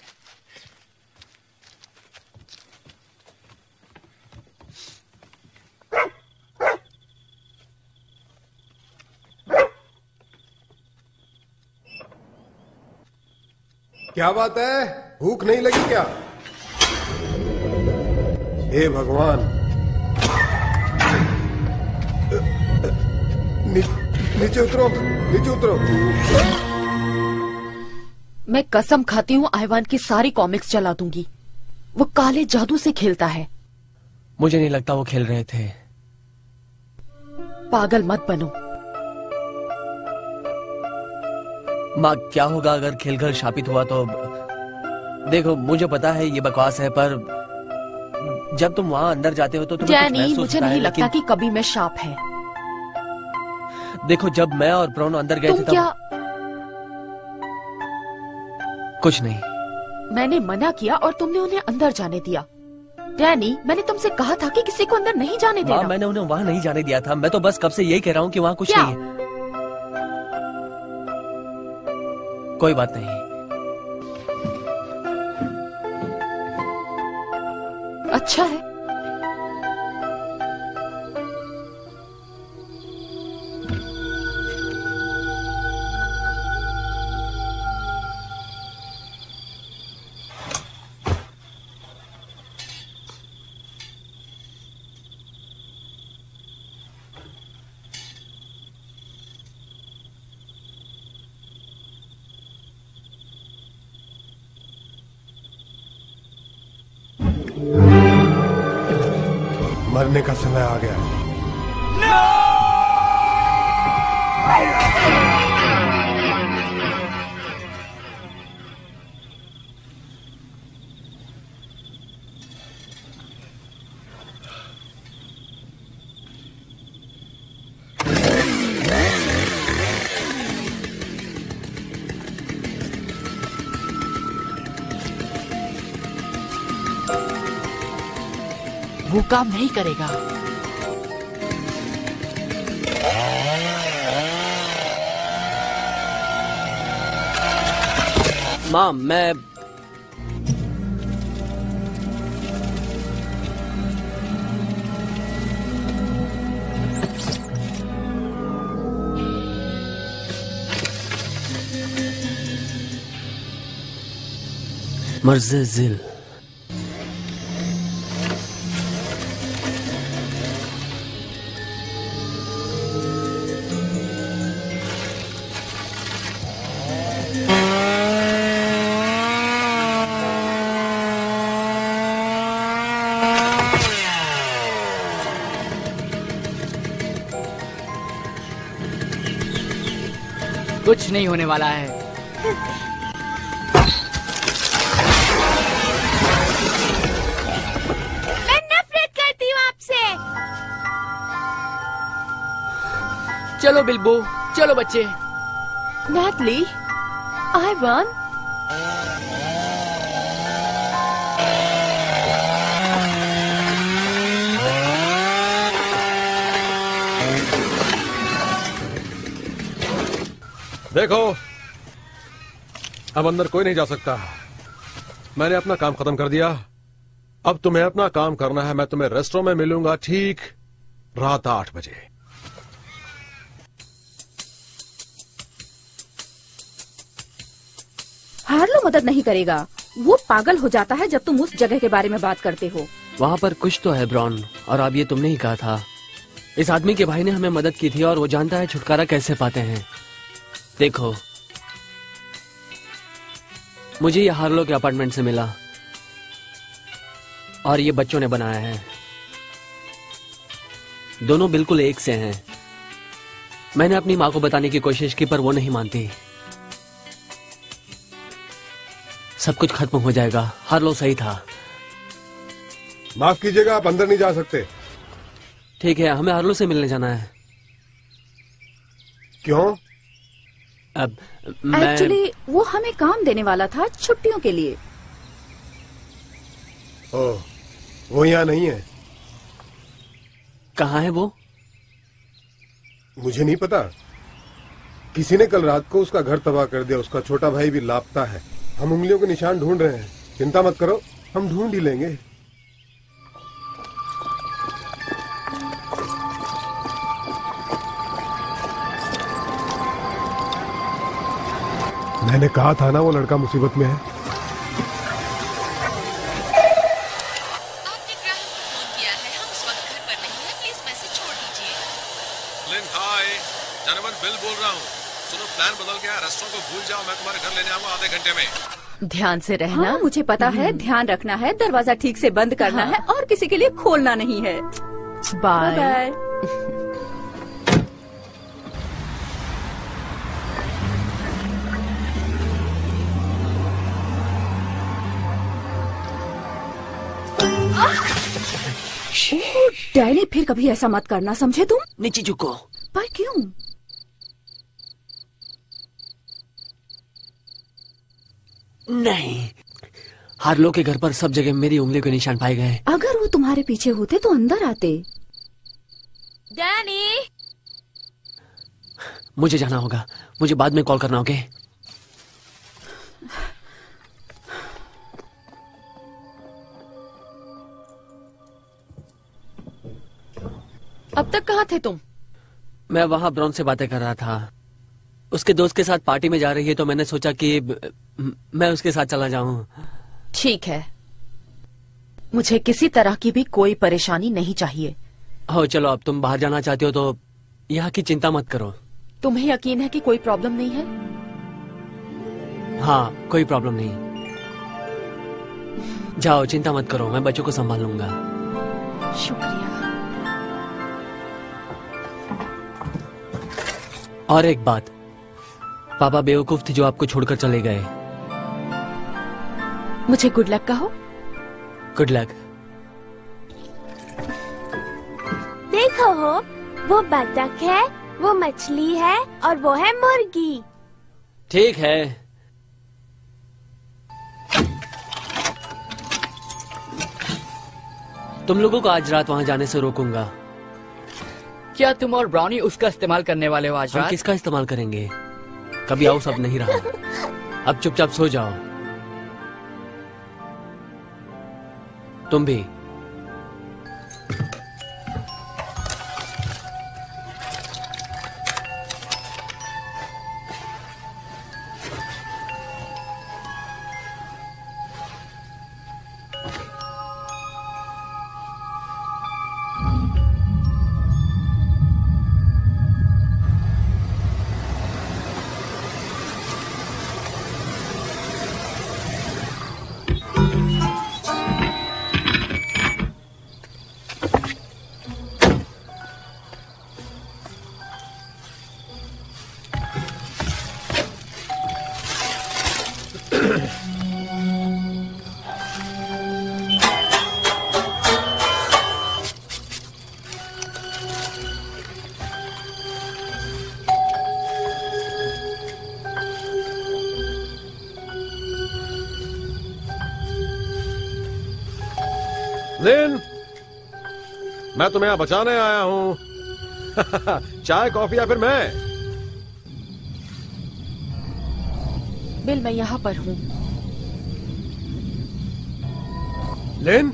क्या बात है? भूख नहीं लगी क्या? हे भगवान, नी, नीचे उतरो, नीचे उतरो। मैं कसम खाती हूँ आइवान की सारी कॉमिक्स जला दूंगी। वो काले जादू से खेलता है। मुझे नहीं लगता वो खेल रहे थे। पागल मत बनो। माँ, क्या होगा अगर खेलकर शापित हुआ तो? देखो, मुझे पता है ये बकवास है, पर जब तुम वहाँ अंदर जाते हो तो तुम्हें कुछ डैनी, महसूस मुझे होता है, नहीं लगता लेकिन... कि कभी मैं शाप है। देखो, जब मैं और प्रोनो अंदर गए थे तब क्या? कुछ नहीं। मैंने मना किया और तुमने उन्हें अंदर जाने दिया। डैनी, मैंने तुमसे कहा था कि किसी को अंदर नहीं जाने देना। माँ, मैंने उन्हें वहाँ नहीं जाने दिया था। मैं तो बस कब से यही कह रहा हूँ कि वहाँ कुछ क्या? नहीं है। कोई बात नहीं। अच्छा है। मरने का समय आ गया। वो काम नहीं करेगा। माँ, मैं मर्ज़े जिल। कुछ नहीं होने वाला है। मैं नफरत करती हूँ आपसे। चलो बिल्बो, चलो बच्चे। Natalie, I won. देखो, अब अंदर कोई नहीं जा सकता। मैंने अपना काम खत्म कर दिया। अब तुम्हें अपना काम करना है। मैं तुम्हें रेस्टोरेंट में मिलूंगा ठीक रात आठ बजे। हार्लो मदद नहीं करेगा। वो पागल हो जाता है जब तुम उस जगह के बारे में बात करते हो। वहाँ पर कुछ तो है ब्रॉन, और अब ये तुमने ही कहा था। इस आदमी के भाई ने हमें मदद की थी और वो जानता है छुटकारा कैसे पाते हैं। देखो, मुझे ये हार्लो के अपार्टमेंट से मिला और ये बच्चों ने बनाया है। दोनों बिल्कुल एक से हैं। मैंने अपनी माँ को बताने की कोशिश की पर वो नहीं मानती। सब कुछ खत्म हो जाएगा। हार्लो सही था। माफ कीजिएगा, आप अंदर नहीं जा सकते। ठीक है, हमें हार्लो से मिलने जाना है। क्यों? अब मैं... एक्चुअली वो हमें काम देने वाला था छुट्टियों के लिए। ओह, वो यहाँ नहीं है। कहाँ है वो? मुझे नहीं पता। किसी ने कल रात को उसका घर तबाह कर दिया। उसका छोटा भाई भी लापता है। हम उंगलियों के निशान ढूंढ रहे हैं। चिंता मत करो, हम ढूंढ ही लेंगे। मैंने कहा था ना वो लड़का मुसीबत में है। आपने ग्राहक को फोन किया है, हम इस वक्त घर पर नहीं हैं, प्लीज मैसेज छोड़ दीजिए। लिन, हाय, जनरल बिल बोल रहा हूँ। सुनो, प्लान बदल गया। रेस्टोरेंट को भूल जाओ, मैं तुम्हारे घर लेने आऊंगा आधे घंटे में। ध्यान से रहना। हाँ, मुझे पता है। ध्यान रखना है, दरवाजा ठीक से बंद करना हाँ। है और किसी के लिए खोलना नहीं है। Bye bye. डैनी, फिर कभी ऐसा मत करना, समझे तुम? नीचे झुको। पर क्यों? नहीं, हार्लो के घर पर सब जगह मेरी उंगली के निशान पाए गए। अगर वो तुम्हारे पीछे होते तो अंदर आते। डैनी, मुझे जाना होगा। मुझे बाद में कॉल करना होगा। अब तक कहाँ थे तुम? मैं वहाँ ब्रॉन से बातें कर रहा था। उसके दोस्त के साथ पार्टी में जा रही है तो मैंने सोचा कि मैं उसके साथ चला जाऊं। ठीक है, मुझे किसी तरह की भी कोई परेशानी नहीं चाहिए। हो चलो, अब तुम बाहर जाना चाहती हो तो यहाँ की चिंता मत करो। तुम्हें यकीन है कि कोई प्रॉब्लम नहीं है? हाँ, कोई प्रॉब्लम नहीं। जाओ, चिंता मत करो, मैं बच्चों को संभाल लूंगा। शुक्रिया। और एक बात, पापा बेवकूफ थे जो आपको छोड़कर चले गए। मुझे गुड लक कहो। Good luck. देखो हो, वो बतख है, वो मछली है और वो है मुर्गी। ठीक है। तुम लोगों को आज रात वहां जाने से रोकूंगा। क्या तुम और ब्राउनी उसका इस्तेमाल करने वाले हो आज हम रात? किसका इस्तेमाल करेंगे? कभी आओ सब नहीं रहा। अब चुपचाप सो जाओ। तुम भी। लिन, मैं तुम्हें यहाँ बचाने आया हूँ। चाय, कॉफी या फिर मैं? बिल, मैं यहाँ पर हूँ। लिन?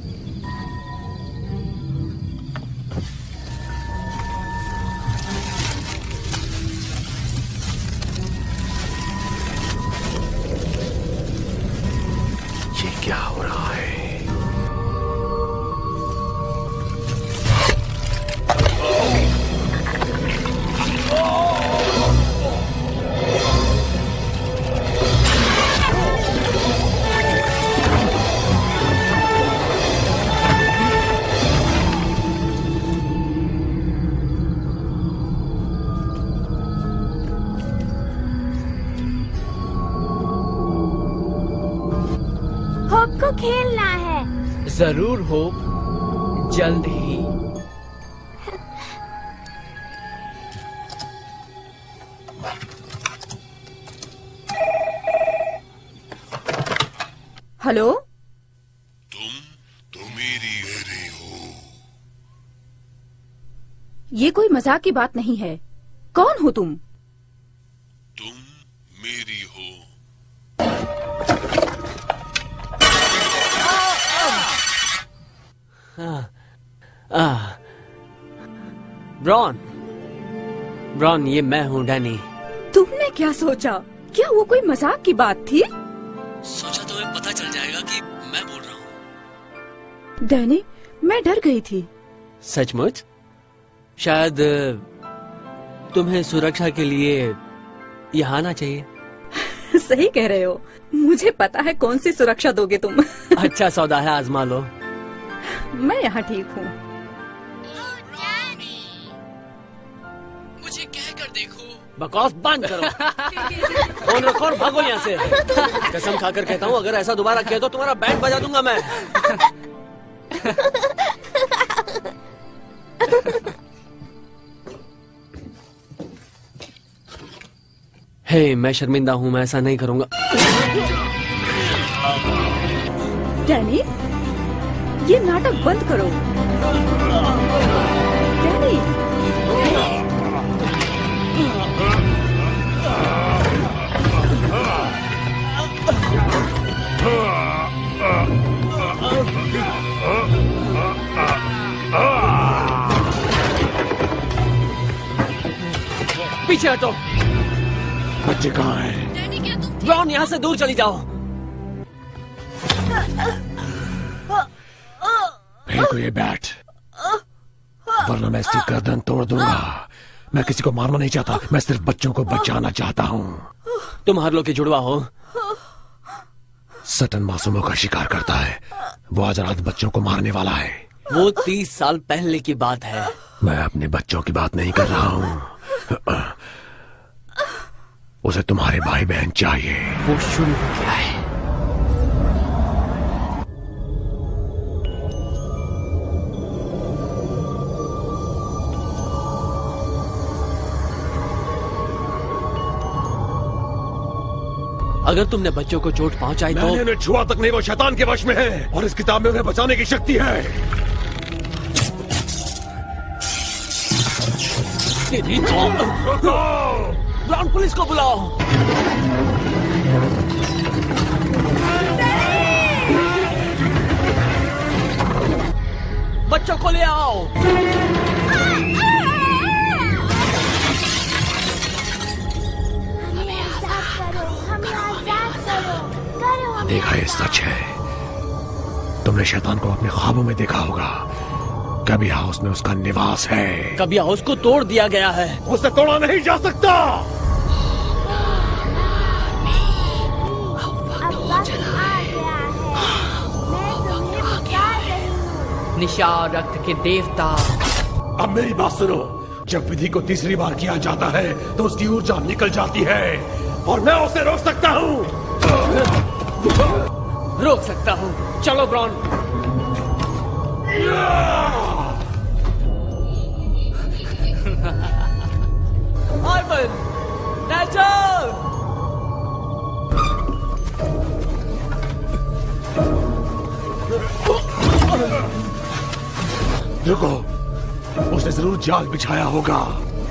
ये क्या हो रहा है? होप को खेलना है। जरूर होप, जल्द ही। हेलो, ये कोई मजाक की बात नहीं है। कौन हो तुम? तुम मेरी हो। आह, ब्रॉन, ब्रॉन, ये मैं हूँ डैनी। तुमने क्या सोचा? क्या वो कोई मजाक की बात थी? सोचा तुम्हें पता चल जाएगा कि मैं बोल रहा हूँ। डैनी, मैं डर गई थी। सचमुच? शायद तुम्हें सुरक्षा के लिए यहाँ आना चाहिए। सही कह रहे हो। मुझे पता है कौन सी सुरक्षा दोगे तुम। अच्छा सौदा है, आजमा लो। मैं यहाँ ठीक हूँ। मुझे कह कर देखो। बकवास बंद करो। फोन रखो और भागो यहाँ से। कसम खाकर कहता हूँ, अगर ऐसा दोबारा किया तो तुम्हारा बैंड बजा दूंगा मैं। हे, मैं शर्मिंदा हूँ, मैं ऐसा नहीं करूँगा। डैनी, ये नाटक बंद करो। डैनी, पीछे हटो। बच्चे कहाँ हैं? ब्राउन, यहाँ से दूर चली जाओ। फेंको ये बैट, वरना मैं इसकी गर्दन तोड़ दूंगा। मैं किसी को मारना नहीं चाहता, मैं सिर्फ बच्चों को बचाना चाहता हूँ। तुम हार्लो के जुड़वा हो। सटन मासूमों का शिकार करता है। वो आज रात बच्चों को मारने वाला है। वो तीस साल पहले की बात है। मैं अपने बच्चों की बात नहीं कर रहा हूँ। उसे तुम्हारे भाई बहन चाहिए। वो शुरू हो गया है। अगर तुमने बच्चों को चोट पहुंचाई तो मैंने उन्हें छुआ तक नहीं, वो शैतान के वश में है और इस किताब में उन्हें बचाने की शक्ति है। तेरी तो ब्राउन, पुलिस को बुलाओ। बच्चों को ले आओ। देखा, ये सच है। तुमने शैतान को अपने ख्वाबों में देखा होगा। कभी हाउस में उसका निवास है। कभी हाउस को तोड़ दिया गया है। उसे तोड़ा नहीं जा सकता। निशा, रक्त के देवता। अब मेरी बात सुनो। जब विधि को तीसरी बार किया जाता है तो उसकी ऊर्जा निकल जाती है और मैं उसे रोक सकता हूँ। रोक सकता हूँ। चलो ब्राउन। Ivan, nature. रुको, उसने जरूर जाल बिछाया होगा।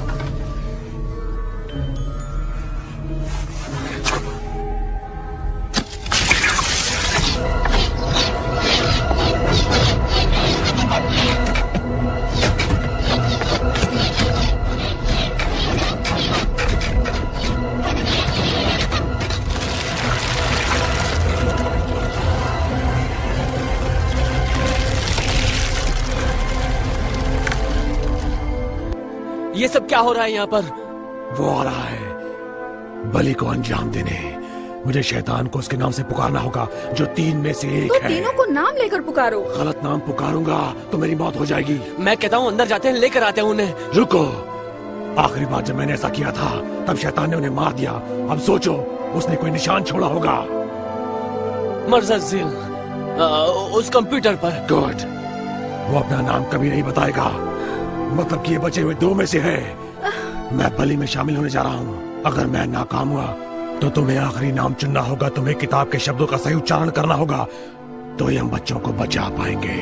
ये सब क्या हो रहा है यहाँ पर? वो आ रहा है बलि को अंजाम देने। मुझे शैतान को उसके नाम से पुकारना होगा जो तीन में से एक तो है। तीनों को नाम लेकर पुकारो। गलत नाम पुकारूंगा तो मेरी मौत हो जाएगी। मैं कहता हूँ अंदर जाते हैं, लेकर आते हैं उन्हें। रुको, आखिरी बार जब मैंने ऐसा किया था तब शैतान ने उन्हें मार दिया। अब सोचो, उसने कोई निशान छोड़ा होगा। मर्ज़िल, उस कंप्यूटर पर। गुड, वो अपना नाम कभी नहीं बताएगा। मतलब कि ये बचे हुए दो में से है। मैं बलि में शामिल होने जा रहा हूँ। अगर मैं नाकाम हुआ तो तुम्हें आखिरी नाम चुनना होगा। तुम्हें किताब के शब्दों का सही उच्चारण करना होगा, तो ही हम बच्चों को बचा पाएंगे।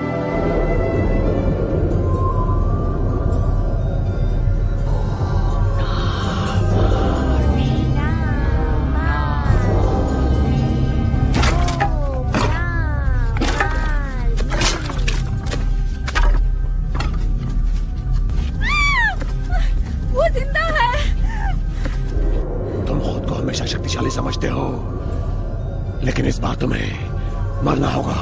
शक्तिशाली समझते हो, लेकिन इस बार तुम्हें मरना होगा।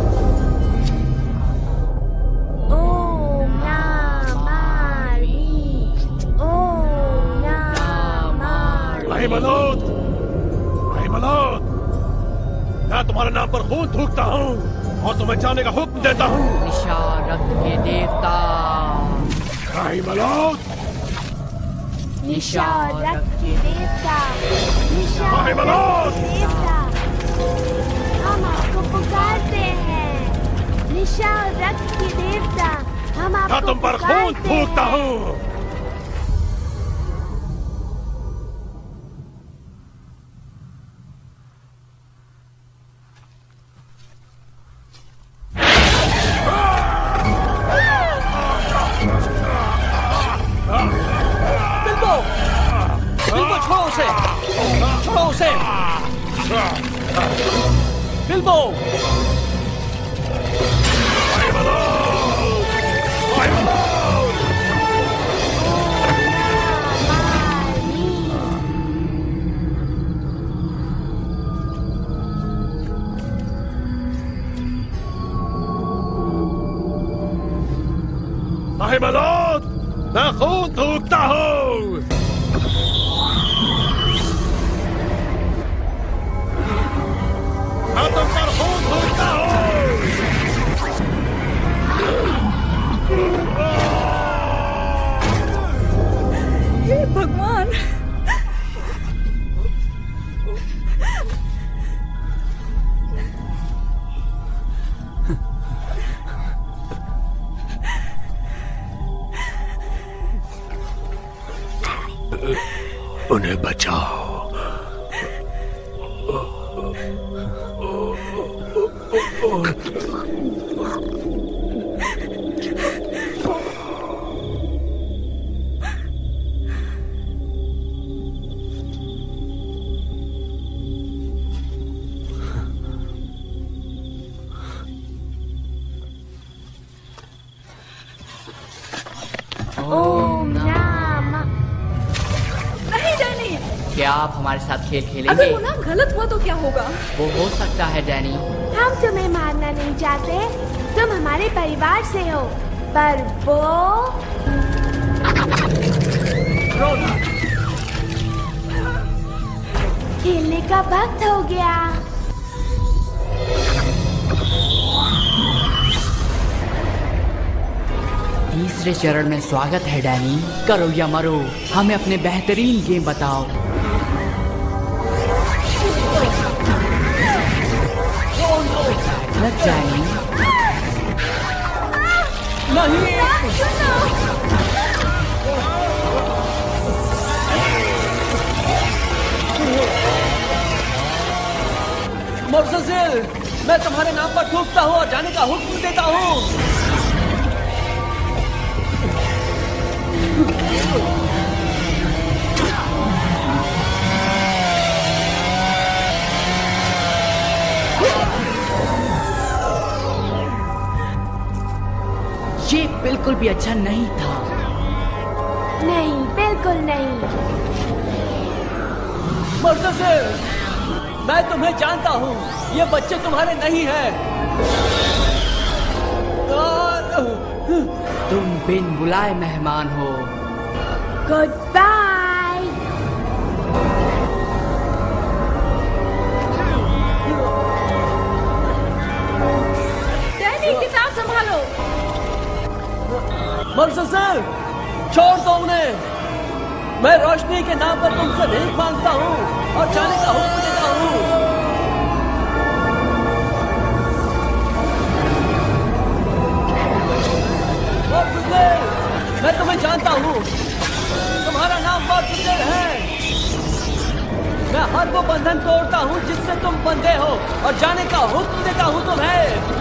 ओम नामारी, ओम नामारी। भाई मनोज, भाई मनोज, मैं तुम्हारे नाम पर खून थूकता हूँ और तुम्हें जाने का हुक्म देता हूँ। निशा रक्त के देवता। भाई मनोज, निशा रक्त के देवता, निशा रक्त के देवता, हम आपको पुकारते हैं। निशा रक्त के देवता, हम आपको मैं तुम पर खून थूकता हूँ। बिल्बो, भाई मनोज, मैं खून थूकता हूँ। मैं तुम पर खून थूकता हूँ। हे भगवान, उन्हें बचाओ। ओम नामा। नहीं डैनी, क्या आप हमारे साथ खेल खेलेंगे? अगर वो नाम गलत हुआ तो क्या होगा? वो हो सकता है डैनी। हम तुम्हें मारना नहीं चाहते, तुम हमारे परिवार से हो, पर वो खेलने का वक्त हो गया। तीसरे चरण में स्वागत है डैनी। करो या मरो, हमें अपने बेहतरीन गेम बताओ। लग डैनी। नहीं, मुर्तज़िल, मैं तुम्हारे नाम पर थूकता हूँ और जाने का हुक्म देता हूँ। ये बिल्कुल भी अच्छा नहीं था। नहीं, बिल्कुल नहीं। मर्द से मैं तुम्हें जानता हूँ, ये बच्चे तुम्हारे नहीं हैं। तुम बिन बुलाए मेहमान हो। Good bye. डैनी, किताब संभालो। मर्सर, छोड़ दो उन्हें। मैं रोशनी के नाम पर तुमसे भीख मांगता हूँ और जाने का हुक्म देता हूँ। मैं तुम्हें जानता हूँ, तुम्हारा नाम मर्सर है। मैं हर वो बंधन तोड़ता हूँ जिससे तुम बंधे हो और जाने का हुक्म देता हूँ तुम्हें।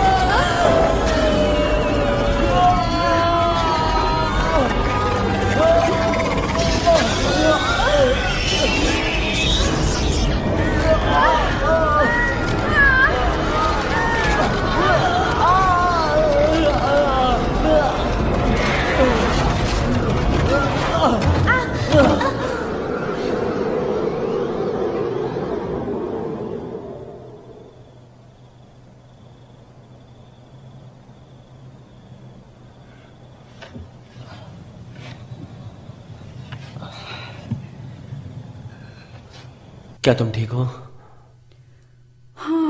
क्या तुम ठीक हो? हाँ।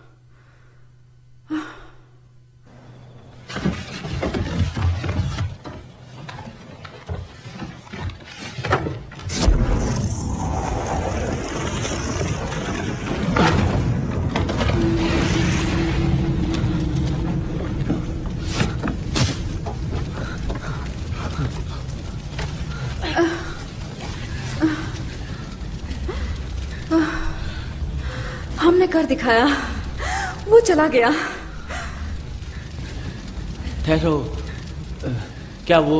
हमने कर दिखाया, वो चला गया। ठहरो, क्या वो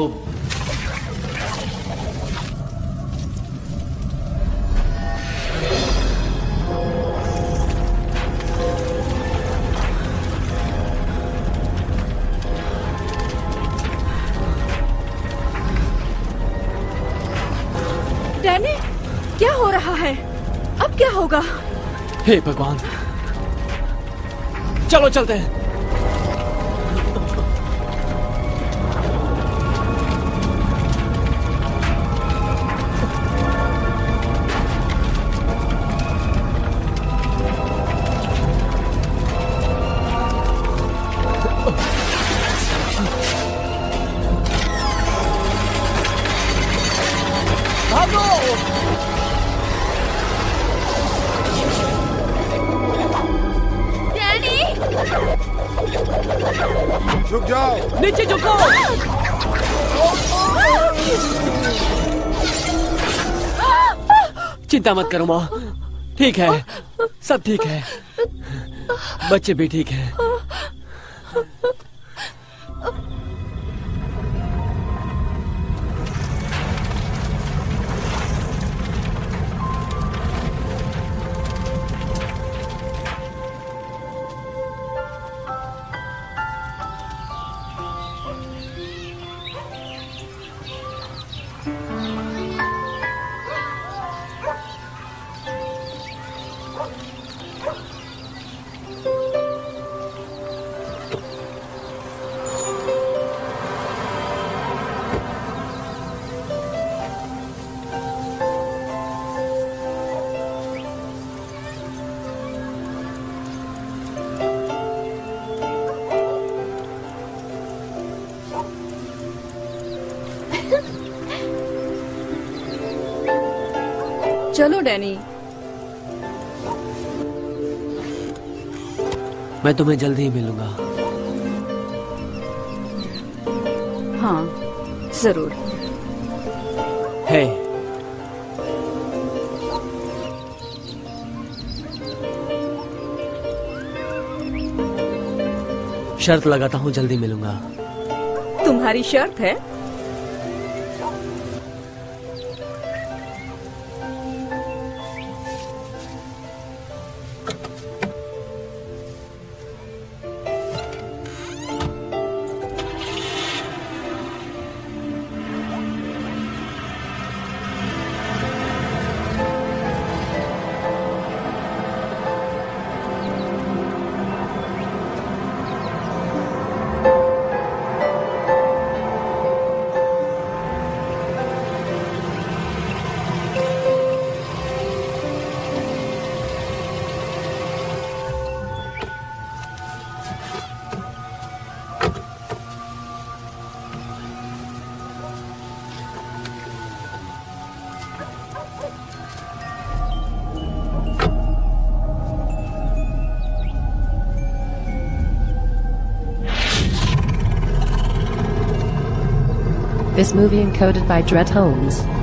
डैनी, क्या हो रहा है? अब क्या होगा? हे भगवान, चलो चलते हैं। भागो! रुक जाओ। नीचे झुको। चिंता मत करो माँ, ठीक है, सब ठीक है, बच्चे भी ठीक हैं। चलो डैनी। मैं तुम्हें जल्दी ही मिलूंगा। हाँ, जरूर। है शर्त लगाता हूँ, जल्दी मिलूंगा। तुम्हारी शर्त है? This movie encoded by Dret Holmes.